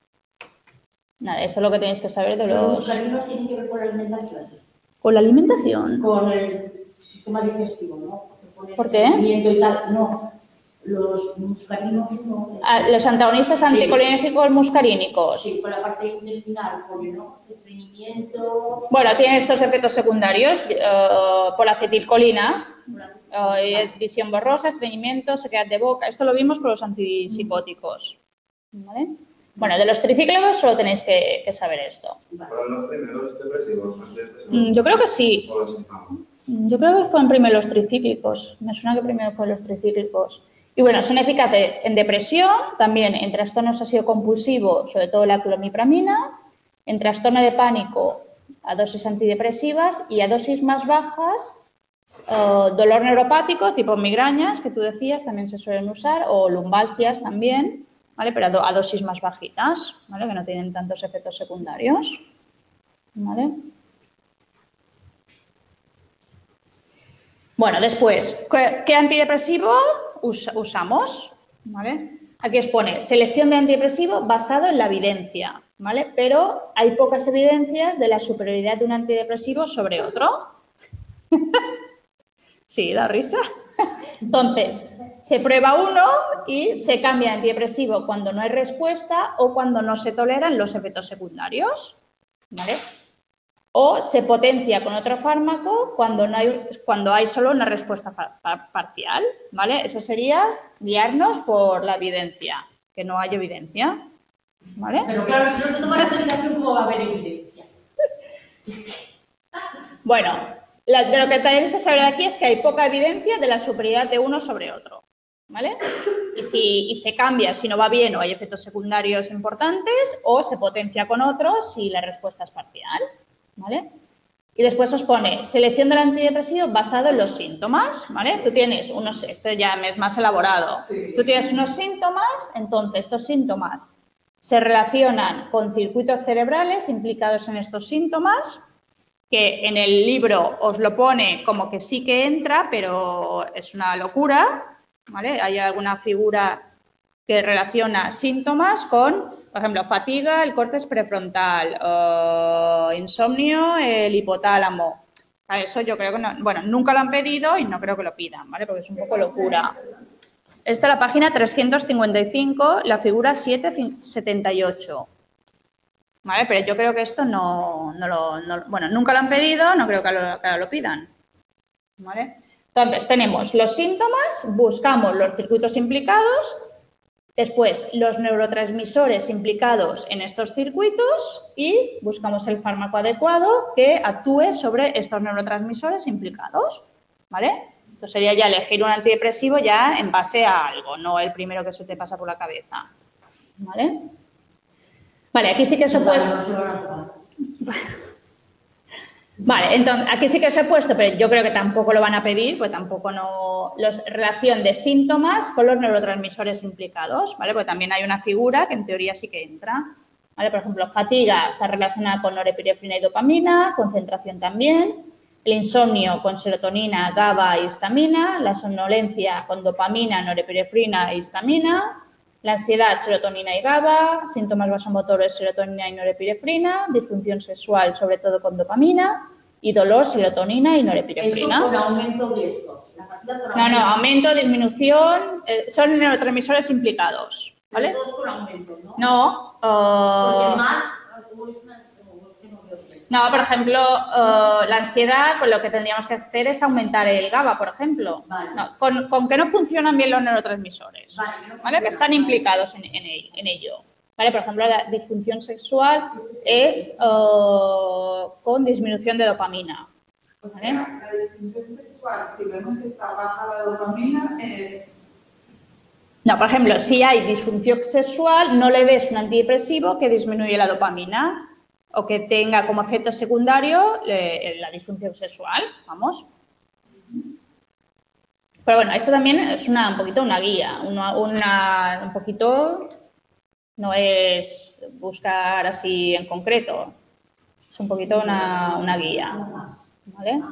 Nada, eso es lo que tenéis que saber de los... Los muscarinos tienen que ver con la alimentación. ¿Con la alimentación? Con el sistema digestivo, ¿no? ¿Por qué? Y tal. No, los muscarinos no. Ah, los antagonistas anticolinérgicos muscarínicos. Sí, con la parte intestinal, con ¿no? estreñimiento. Bueno, tienen estos efectos secundarios uh, por acetilcolina. Uh, es visión borrosa, estreñimiento, sequedad de boca. Esto lo vimos con los antipsicóticos. ¿Vale? Bueno, de los tricíclicos solo tenéis que, que saber esto. ¿Fueron los primeros depresivos? Mm, yo creo que sí. Yo creo que fueron primero los tricíclicos. Me suena que primero fueron los tricíclicos. Y bueno, son eficaces en depresión, también en trastornos obsesivo-compulsivo, sobre todo la clomipramina, en trastorno de pánico a dosis antidepresivas y a dosis más bajas, uh, dolor neuropático, tipo migrañas, que tú decías, también se suelen usar, o lumbalgias también, ¿vale? Pero a, do, a dosis más bajitas, ¿vale? Que no tienen tantos efectos secundarios, ¿vale? Bueno, después, ¿qué, qué antidepresivo us, usamos? ¿Vale? Aquí os pone selección de antidepresivo basado en la evidencia, ¿vale? Pero hay pocas evidencias de la superioridad de un antidepresivo sobre otro. Sí, da risa. Entonces, se prueba uno y se cambia de antidepresivo cuando no hay respuesta o cuando no se toleran los efectos secundarios, ¿vale? O se potencia con otro fármaco cuando, no hay, cuando hay solo una respuesta par, par, parcial, ¿vale? Eso sería guiarnos por la evidencia, que no hay evidencia, ¿vale? Pero claro, si no se toma la medicación, ¿cómo va a haber evidencia? Bueno, la, de lo que tenéis que saber aquí es que hay poca evidencia de la superioridad de uno sobre otro, ¿vale? Y, si, y se cambia si no va bien o hay efectos secundarios importantes o se potencia con otro si la respuesta es parcial. ¿Vale? Y después os pone selección del antidepresivo basado en los síntomas, ¿vale? Tú tienes unos, esto ya es más elaborado, Sí. tú tienes unos síntomas, entonces estos síntomas se relacionan con circuitos cerebrales implicados en estos síntomas, que en el libro os lo pone como que sí que entra, pero es una locura, ¿vale? Hay alguna figura que relaciona síntomas con, por ejemplo, fatiga, el córtex prefrontal, o insomnio, el hipotálamo. A eso yo creo que no, bueno, nunca lo han pedido y no creo que lo pidan, ¿vale? Porque es un poco locura. Esta es la página trescientos cincuenta y cinco, la figura setecientos setenta y ocho. ¿Vale? Pero yo creo que esto no, no lo... No, bueno, nunca lo han pedido, no creo que lo, que lo pidan. ¿Vale? Entonces, tenemos los síntomas, buscamos los circuitos implicados, después los neurotransmisores implicados en estos circuitos y buscamos el fármaco adecuado que actúe sobre estos neurotransmisores implicados. ¿Vale? Entonces sería ya elegir un antidepresivo ya en base a algo, no el primero que se te pasa por la cabeza. ¿Vale? Vale, aquí sí que os he puesto... Vale, entonces aquí sí que os he puesto, pero yo creo que tampoco lo van a pedir, pues tampoco no... Los, relación de síntomas con los neurotransmisores implicados, ¿vale? Porque también hay una figura que en teoría sí que entra. ¿Vale? Por ejemplo, fatiga está relacionada con norepinefrina y dopamina, concentración también. El insomnio con serotonina, GABA e histamina. La somnolencia con dopamina, norepinefrina e histamina. La ansiedad, serotonina y GABA, síntomas vasomotores, serotonina y norepinefrina, disfunción sexual, sobre todo con dopamina, y dolor, serotonina y norepinefrina. Eso con aumento de esto. La fatiga con no, no, aumento, disminución, eh, son neurotransmisores implicados, ¿vale? Todos con aumento, ¿no? No. Uh, Porque más, como es una... No, por ejemplo, uh, la ansiedad, pues lo que tendríamos que hacer es aumentar el GABA, por ejemplo. Vale. No, con, con que no funcionan bien los neurotransmisores, Vale, no ¿vale? Que están implicados en, en, el, en ello. ¿Vale? Por ejemplo, la disfunción sexual sí, sí, sí, es uh, con disminución de dopamina. ¿Vale? O sea, la disfunción sexual, si vemos que está baja la dopamina... Eh... No, por ejemplo, si hay disfunción sexual, no le des un antidepresivo que disminuye la dopamina o que tenga como efecto secundario eh, la disfunción sexual, vamos. Pero bueno, esto también es una, un poquito una guía, una, una, un poquito, no es buscar así en concreto, es un poquito una, una guía, ¿vale?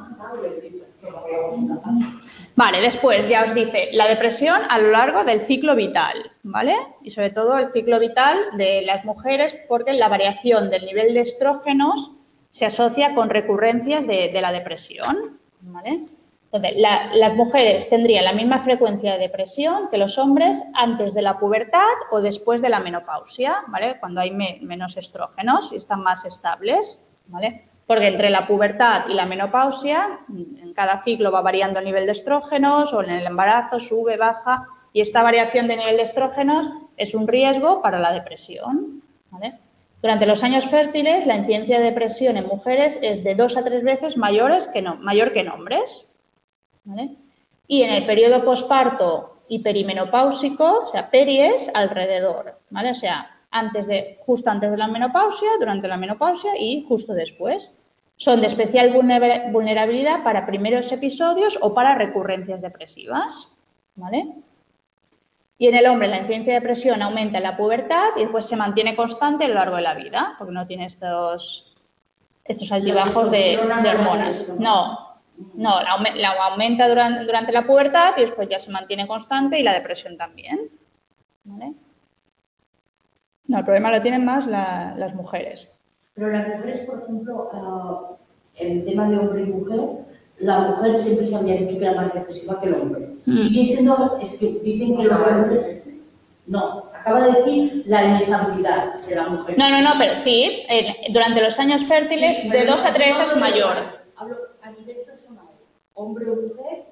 Vale, después ya os dice la depresión a lo largo del ciclo vital, ¿vale? Y sobre todo el ciclo vital de las mujeres porque la variación del nivel de estrógenos se asocia con recurrencias de, de la depresión, ¿vale? Entonces, la, las mujeres tendrían la misma frecuencia de depresión que los hombres antes de la pubertad o después de la menopausia, ¿vale? Cuando hay me, menos estrógenos y están más estables, ¿vale? Porque entre la pubertad y la menopausia, en cada ciclo va variando el nivel de estrógenos o en el embarazo sube, baja y esta variación de nivel de estrógenos es un riesgo para la depresión, ¿vale? Durante los años fértiles, la incidencia de depresión en mujeres es de dos a tres veces mayores que no, mayor que en hombres, ¿vale? Y en el periodo posparto y perimenopáusico, o sea, peries, alrededor, ¿vale? O sea, antes de, justo antes de la menopausia, durante la menopausia y justo después. Son de especial vulnerabilidad para primeros episodios o para recurrencias depresivas, ¿vale? Y en el hombre la incidencia de depresión aumenta en la pubertad y después se mantiene constante a lo largo de la vida, porque no tiene estos, estos altibajos de, de hormonas. No, no, la, la aumenta durante, durante la pubertad y después ya se mantiene constante y la depresión también, ¿vale? No, el problema lo tienen más la, las mujeres. Pero las mujeres, por ejemplo, uh, el tema de hombre y mujer, la mujer siempre se había dicho que era más depresiva que el hombre. Mm. Sigue siendo, es que dicen que los hombres... No, acaba de decir la inestabilidad de la mujer. No, no, no, pero sí, eh, durante los años fértiles sí, de dos a tres veces mayor. Hablo a nivel personal, hombre o mujer,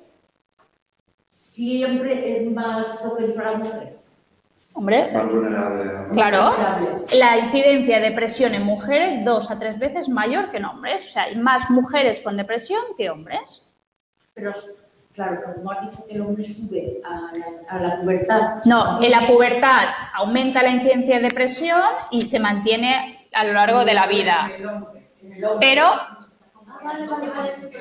siempre es más propenso a la mujer. Hombre, claro, la incidencia de depresión en mujeres dos a tres veces mayor que en hombres. O sea, hay más mujeres con depresión que hombres. Pero, claro, como has dicho que el hombre sube a la, a la pubertad. No, en la pubertad aumenta la incidencia de depresión y se mantiene a lo largo de la vida. Pero,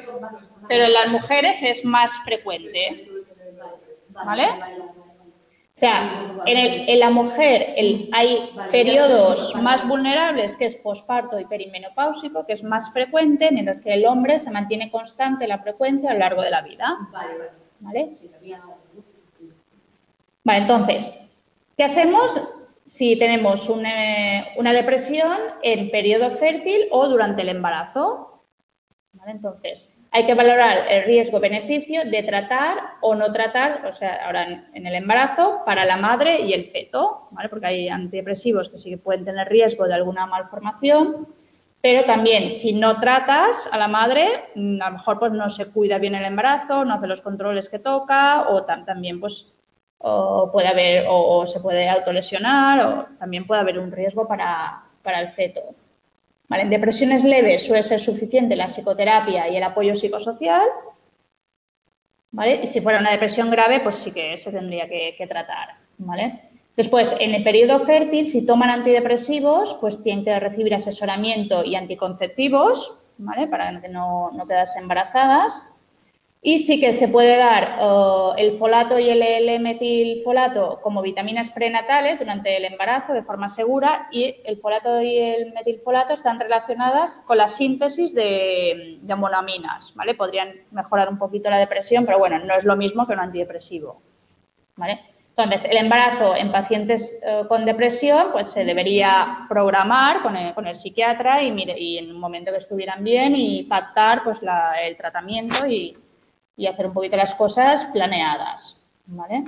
pero en las mujeres es más frecuente. ¿Vale? sea, en, el, en la mujer el, hay Vale, periodos ya más vulnerables, que es posparto y perimenopáusico, que es más frecuente, mientras que el hombre se mantiene constante la frecuencia a lo largo de la vida. Vale, vale. ¿Vale? Sí, había- Vale, entonces, ¿qué hacemos si tenemos una, una depresión en periodo fértil o durante el embarazo? ¿Vale? Entonces, hay que valorar el riesgo-beneficio de tratar o no tratar, o sea, ahora en, en el embarazo, para la madre y el feto, ¿vale? Porque hay antidepresivos que sí que pueden tener riesgo de alguna malformación, pero también si no tratas a la madre, a lo mejor pues no se cuida bien el embarazo, no hace los controles que toca o tam también pues o puede haber o, o se puede autolesionar o también puede haber un riesgo para, para el feto. ¿Vale? En depresiones leves suele ser suficiente la psicoterapia y el apoyo psicosocial, ¿vale? Y si fuera una depresión grave, pues sí que se tendría que, que tratar, ¿vale? Después, en el periodo fértil, si toman antidepresivos, pues tienen que recibir asesoramiento y anticonceptivos, ¿vale? Para que no, no quedarse embarazadas. Y sí que se puede dar uh, el folato y el L-metilfolato como vitaminas prenatales durante el embarazo de forma segura y el folato y el metilfolato están relacionadas con la síntesis de, de monoaminas, ¿vale? Podrían mejorar un poquito la depresión, pero bueno, no es lo mismo que un antidepresivo, ¿vale? Entonces, el embarazo en pacientes uh, con depresión pues se debería programar con el, con el psiquiatra y, mire, y en un momento que estuvieran bien y pactar pues la, el tratamiento y y hacer un poquito las cosas planeadas, ¿vale?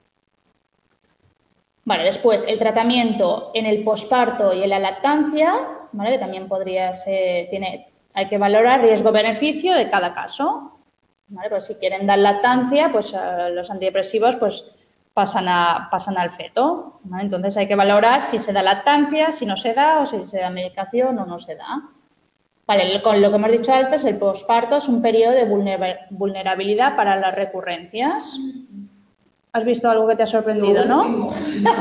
Vale, después el tratamiento en el posparto y en la lactancia, ¿vale? Que también podría ser, tiene, hay que valorar riesgo-beneficio de cada caso, ¿vale? Pues si quieren dar lactancia, pues uh, los antidepresivos pues pasan, a, pasan al feto, ¿vale? Entonces hay que valorar si se da lactancia, si no se da o si se da medicación o no se da. Vale, con lo que hemos dicho antes, el posparto es un periodo de vulnerabilidad para las recurrencias. ¿Has visto algo que te ha sorprendido, no?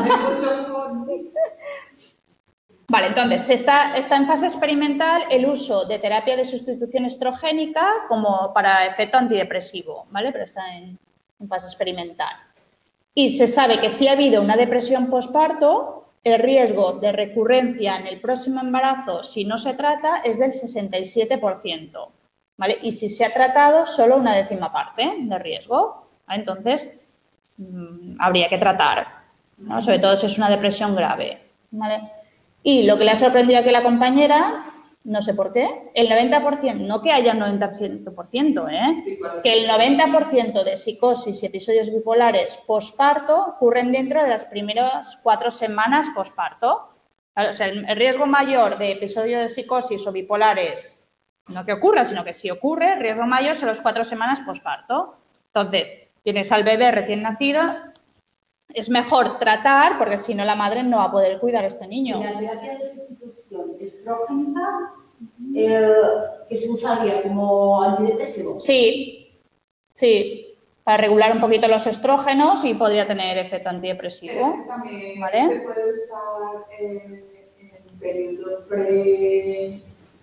Vale, entonces está, está en fase experimental el uso de terapia de sustitución estrogénica como para efecto antidepresivo, ¿vale? Pero está en, en fase experimental. Y se sabe que si ha habido una depresión posparto, el riesgo de recurrencia en el próximo embarazo, si no se trata, es del sesenta y siete por ciento, ¿vale? Y si se ha tratado, solo una décima parte de riesgo, ¿vale? Entonces, mmm, habría que tratar, ¿no? Sobre todo si es una depresión grave, ¿vale? Y lo que le ha sorprendido aquí a la compañera, no sé por qué, el noventa por ciento, no que haya un noventa por ciento, ¿eh? Sí, que el noventa por ciento de psicosis y episodios bipolares posparto ocurren dentro de las primeras cuatro semanas posparto. O sea, el riesgo mayor de episodios de psicosis o bipolares, no que ocurra, sino que si ocurre, el riesgo mayor son las cuatro semanas posparto. Entonces, tienes al bebé recién nacido, es mejor tratar, porque si no la madre no va a poder cuidar a este niño. La terapia de sustitución estrogénica eh, que se usaría como antidepresivo. Sí, sí, para regular un poquito los estrógenos y podría tener efecto antidepresivo. Pero también ¿vale? se puede usar en, en periodos pre...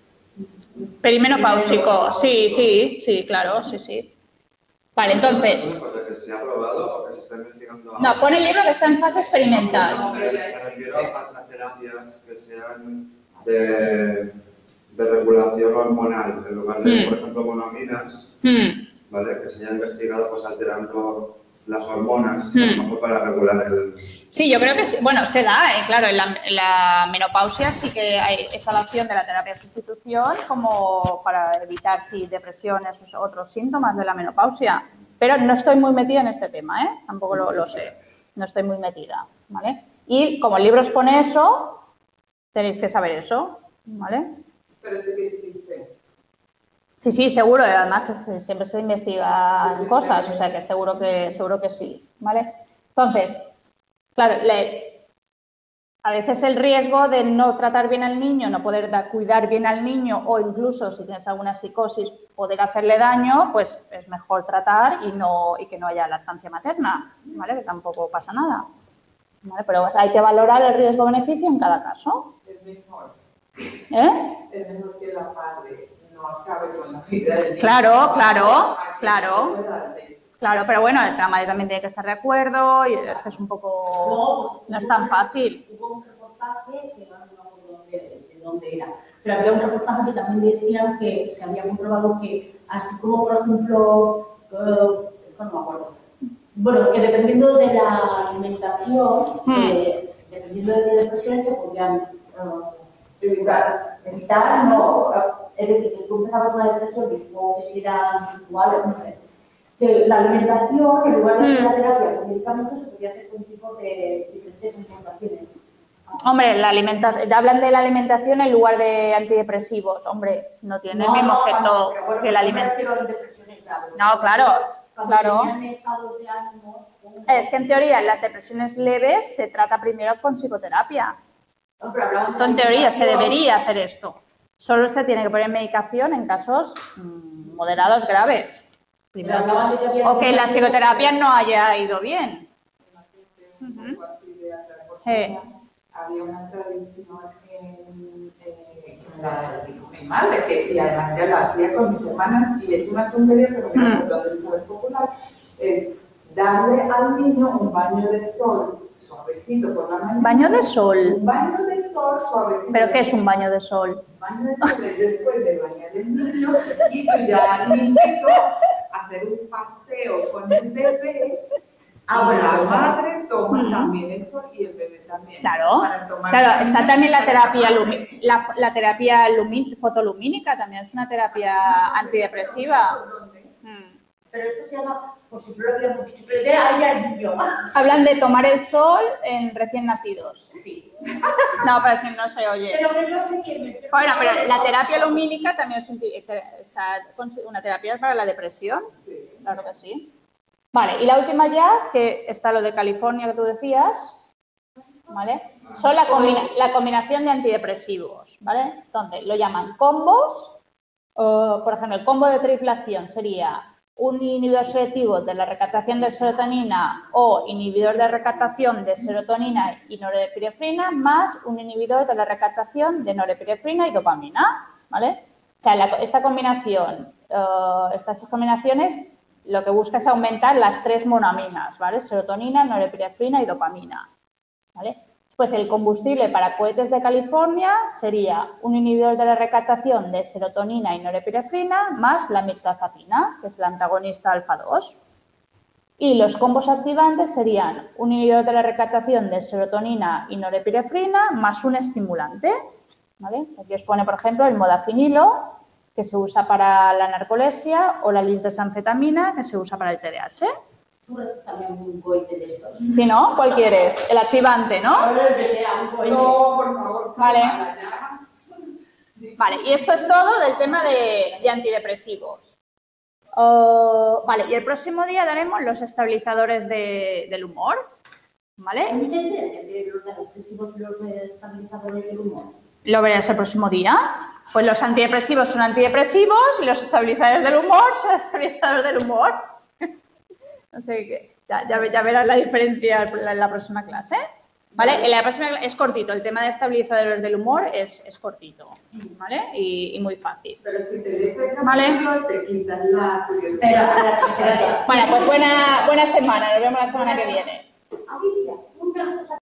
Perimenopáusico, sí, sí, sí, claro, sí, sí. Vale, entonces... ¿Que se ha probado o que se está investigando ahora? No, pone el libro que está en fase experimental. No, pero me refiero a las terapias que sean de, de regulación hormonal, en lugar de, Mm. por ejemplo, monoaminas, Mm. ¿vale? Que se haya investigado pues alterando las hormonas, Mm. a lo mejor para regular el... Sí, yo creo que sí. Bueno, se da, eh, claro, en la, en la menopausia sí que hay esta la opción de la terapia de sustitución como para evitar sí, depresiones o otros síntomas de la menopausia. Pero no estoy muy metida en este tema, ¿eh? Tampoco lo, lo sé. No estoy muy metida, ¿vale? Y como el libro os pone eso, tenéis que saber eso, ¿vale? Pero sí que existe. Sí, sí, seguro. Además, es, siempre se investigan cosas, o sea que seguro que, seguro que sí, ¿vale? Entonces, claro, le, a veces el riesgo de no tratar bien al niño, no poder da, cuidar bien al niño o incluso si tienes alguna psicosis poder hacerle daño, pues es mejor tratar y, no, y que no haya lactancia materna, ¿vale? Que tampoco pasa nada, ¿vale? Pero hay que valorar el riesgo-beneficio en cada caso. Es mejor. ¿Eh? Es mejor que la madre no acabe con la vida del niño. Claro, claro, claro. Claro, pero bueno, el madre también tiene que estar de acuerdo y es que es un poco... No, pues, no es tan fácil. Hubo un reportaje, que no me acuerdo de, de dónde era, pero había un reportaje que también decían que se había comprobado que, así como, por ejemplo, eh, no me acuerdo, bueno, que dependiendo de la alimentación, Hmm. eh, dependiendo de la depresión, se podían eh, evitar, evitar, no, es decir, que tú empezabas con la depresión, que supongo que si era igual, no sé, que la alimentación, en lugar de hacer la terapia con medicamentos, se podía hacer con tipos de diferentes alimentaciones. Hombre, la alimentación, hablan de la alimentación en lugar de antidepresivos. Hombre, no tiene No, el mismo no, efecto cuando- bueno, que la no me alimentación. refiero a depresiones graves. No, claro, Cuando claro. tenían estados de ánimo, Es que en teoría en las depresiones leves se trata primero con psicoterapia. no, pero hablaban de Esto en teoría se alimentación. debería hacer esto. Solo se tiene que poner medicación en casos mmm, moderados graves. Primero, Pero hablaban de que había o que la alimentación- psicoterapia no haya ido bien. Un poco así de atrás, porque Eh. había una tradición en, eh, que me la dijo mi madre, que, y además ya la hacía con mis hermanas, y es una tontería, pero me la contó del saber popular, es darle al niño un baño de sol suavecito por la mañana. Baño de sol. Un baño de sol suavecito. ¿Pero qué es un baño de sol? Un baño de sol es después de bañar el niño, se quita ya al niño, hacer un paseo con el bebé. Ah, bueno, la pues, madre toma Mm. también eso y el bebé también. Claro, Para tomar claro, está niños también la para terapia, tomar- lumi- la, la terapia lumi- fotolumínica, también es una terapia antidepresiva. Mm. Pero esto se llama, por si no lo habíamos dicho, pero de ahí al niño. Hablan de tomar el sol en recién nacidos. Sí. No, pero si no se oye. Pero que no sé qué me... Bueno, pero la terapia lumínica también es un ti- está consi- una terapia para la depresión. Sí. Claro que sí. Vale, y la última ya, que está lo de California que tú decías, ¿vale? Son la, combina- la combinación de antidepresivos, ¿vale? Entonces, lo llaman combos, o, por ejemplo, el combo de triplación sería un inhibidor selectivo de la recaptación de serotonina o inhibidor de recaptación de serotonina y norepinefrina más un inhibidor de la recaptación de norepinefrina y dopamina, ¿vale? O sea, la- esta combinación, eh, estas combinaciones lo que busca es aumentar las tres monoaminas, ¿vale? Serotonina, norepinefrina y dopamina, ¿vale? Pues el combustible para cohetes de California sería un inhibidor de la recaptación de serotonina y norepinefrina más la mirtazapina, que es el antagonista alfa dos. Y los combos activantes serían un inhibidor de la recaptación de serotonina y norepinefrina más un estimulante, ¿vale? Aquí os pone, por ejemplo, el modafinilo, que se usa para la narcolepsia, o la lisdesanfetamina, que se usa para el T D A H. Tú eres también un cohete de estos. Si no, ¿cuál quieres? El activante, ¿no? Ahora el que sea un cohete. No, por favor. Vale. tómala ya. Vale, y esto es todo del tema de, de antidepresivos. Oh, vale, y el próximo día daremos los estabilizadores de- del humor, Hay ¿vale? mucha diferencia entre los depresivos y los estabilizadores del humor. Lo verás el próximo día. Pues los antidepresivos son antidepresivos y los estabilizadores del humor son estabilizadores del humor. No sé qué. Ya, ya, ve- ya verás la diferencia en la, en la próxima clase. ¿Vale? En la próxima cla- es cortito. El tema de estabilizadores del humor es, es cortito. ¿Vale? Y, y muy fácil. Pero si te lees el Vale. capítulo, te quitas la Pero, curiosidad. espérate, espérate. Bueno, pues buena, buena semana. Nos vemos la semana que viene. Alicia, una cosa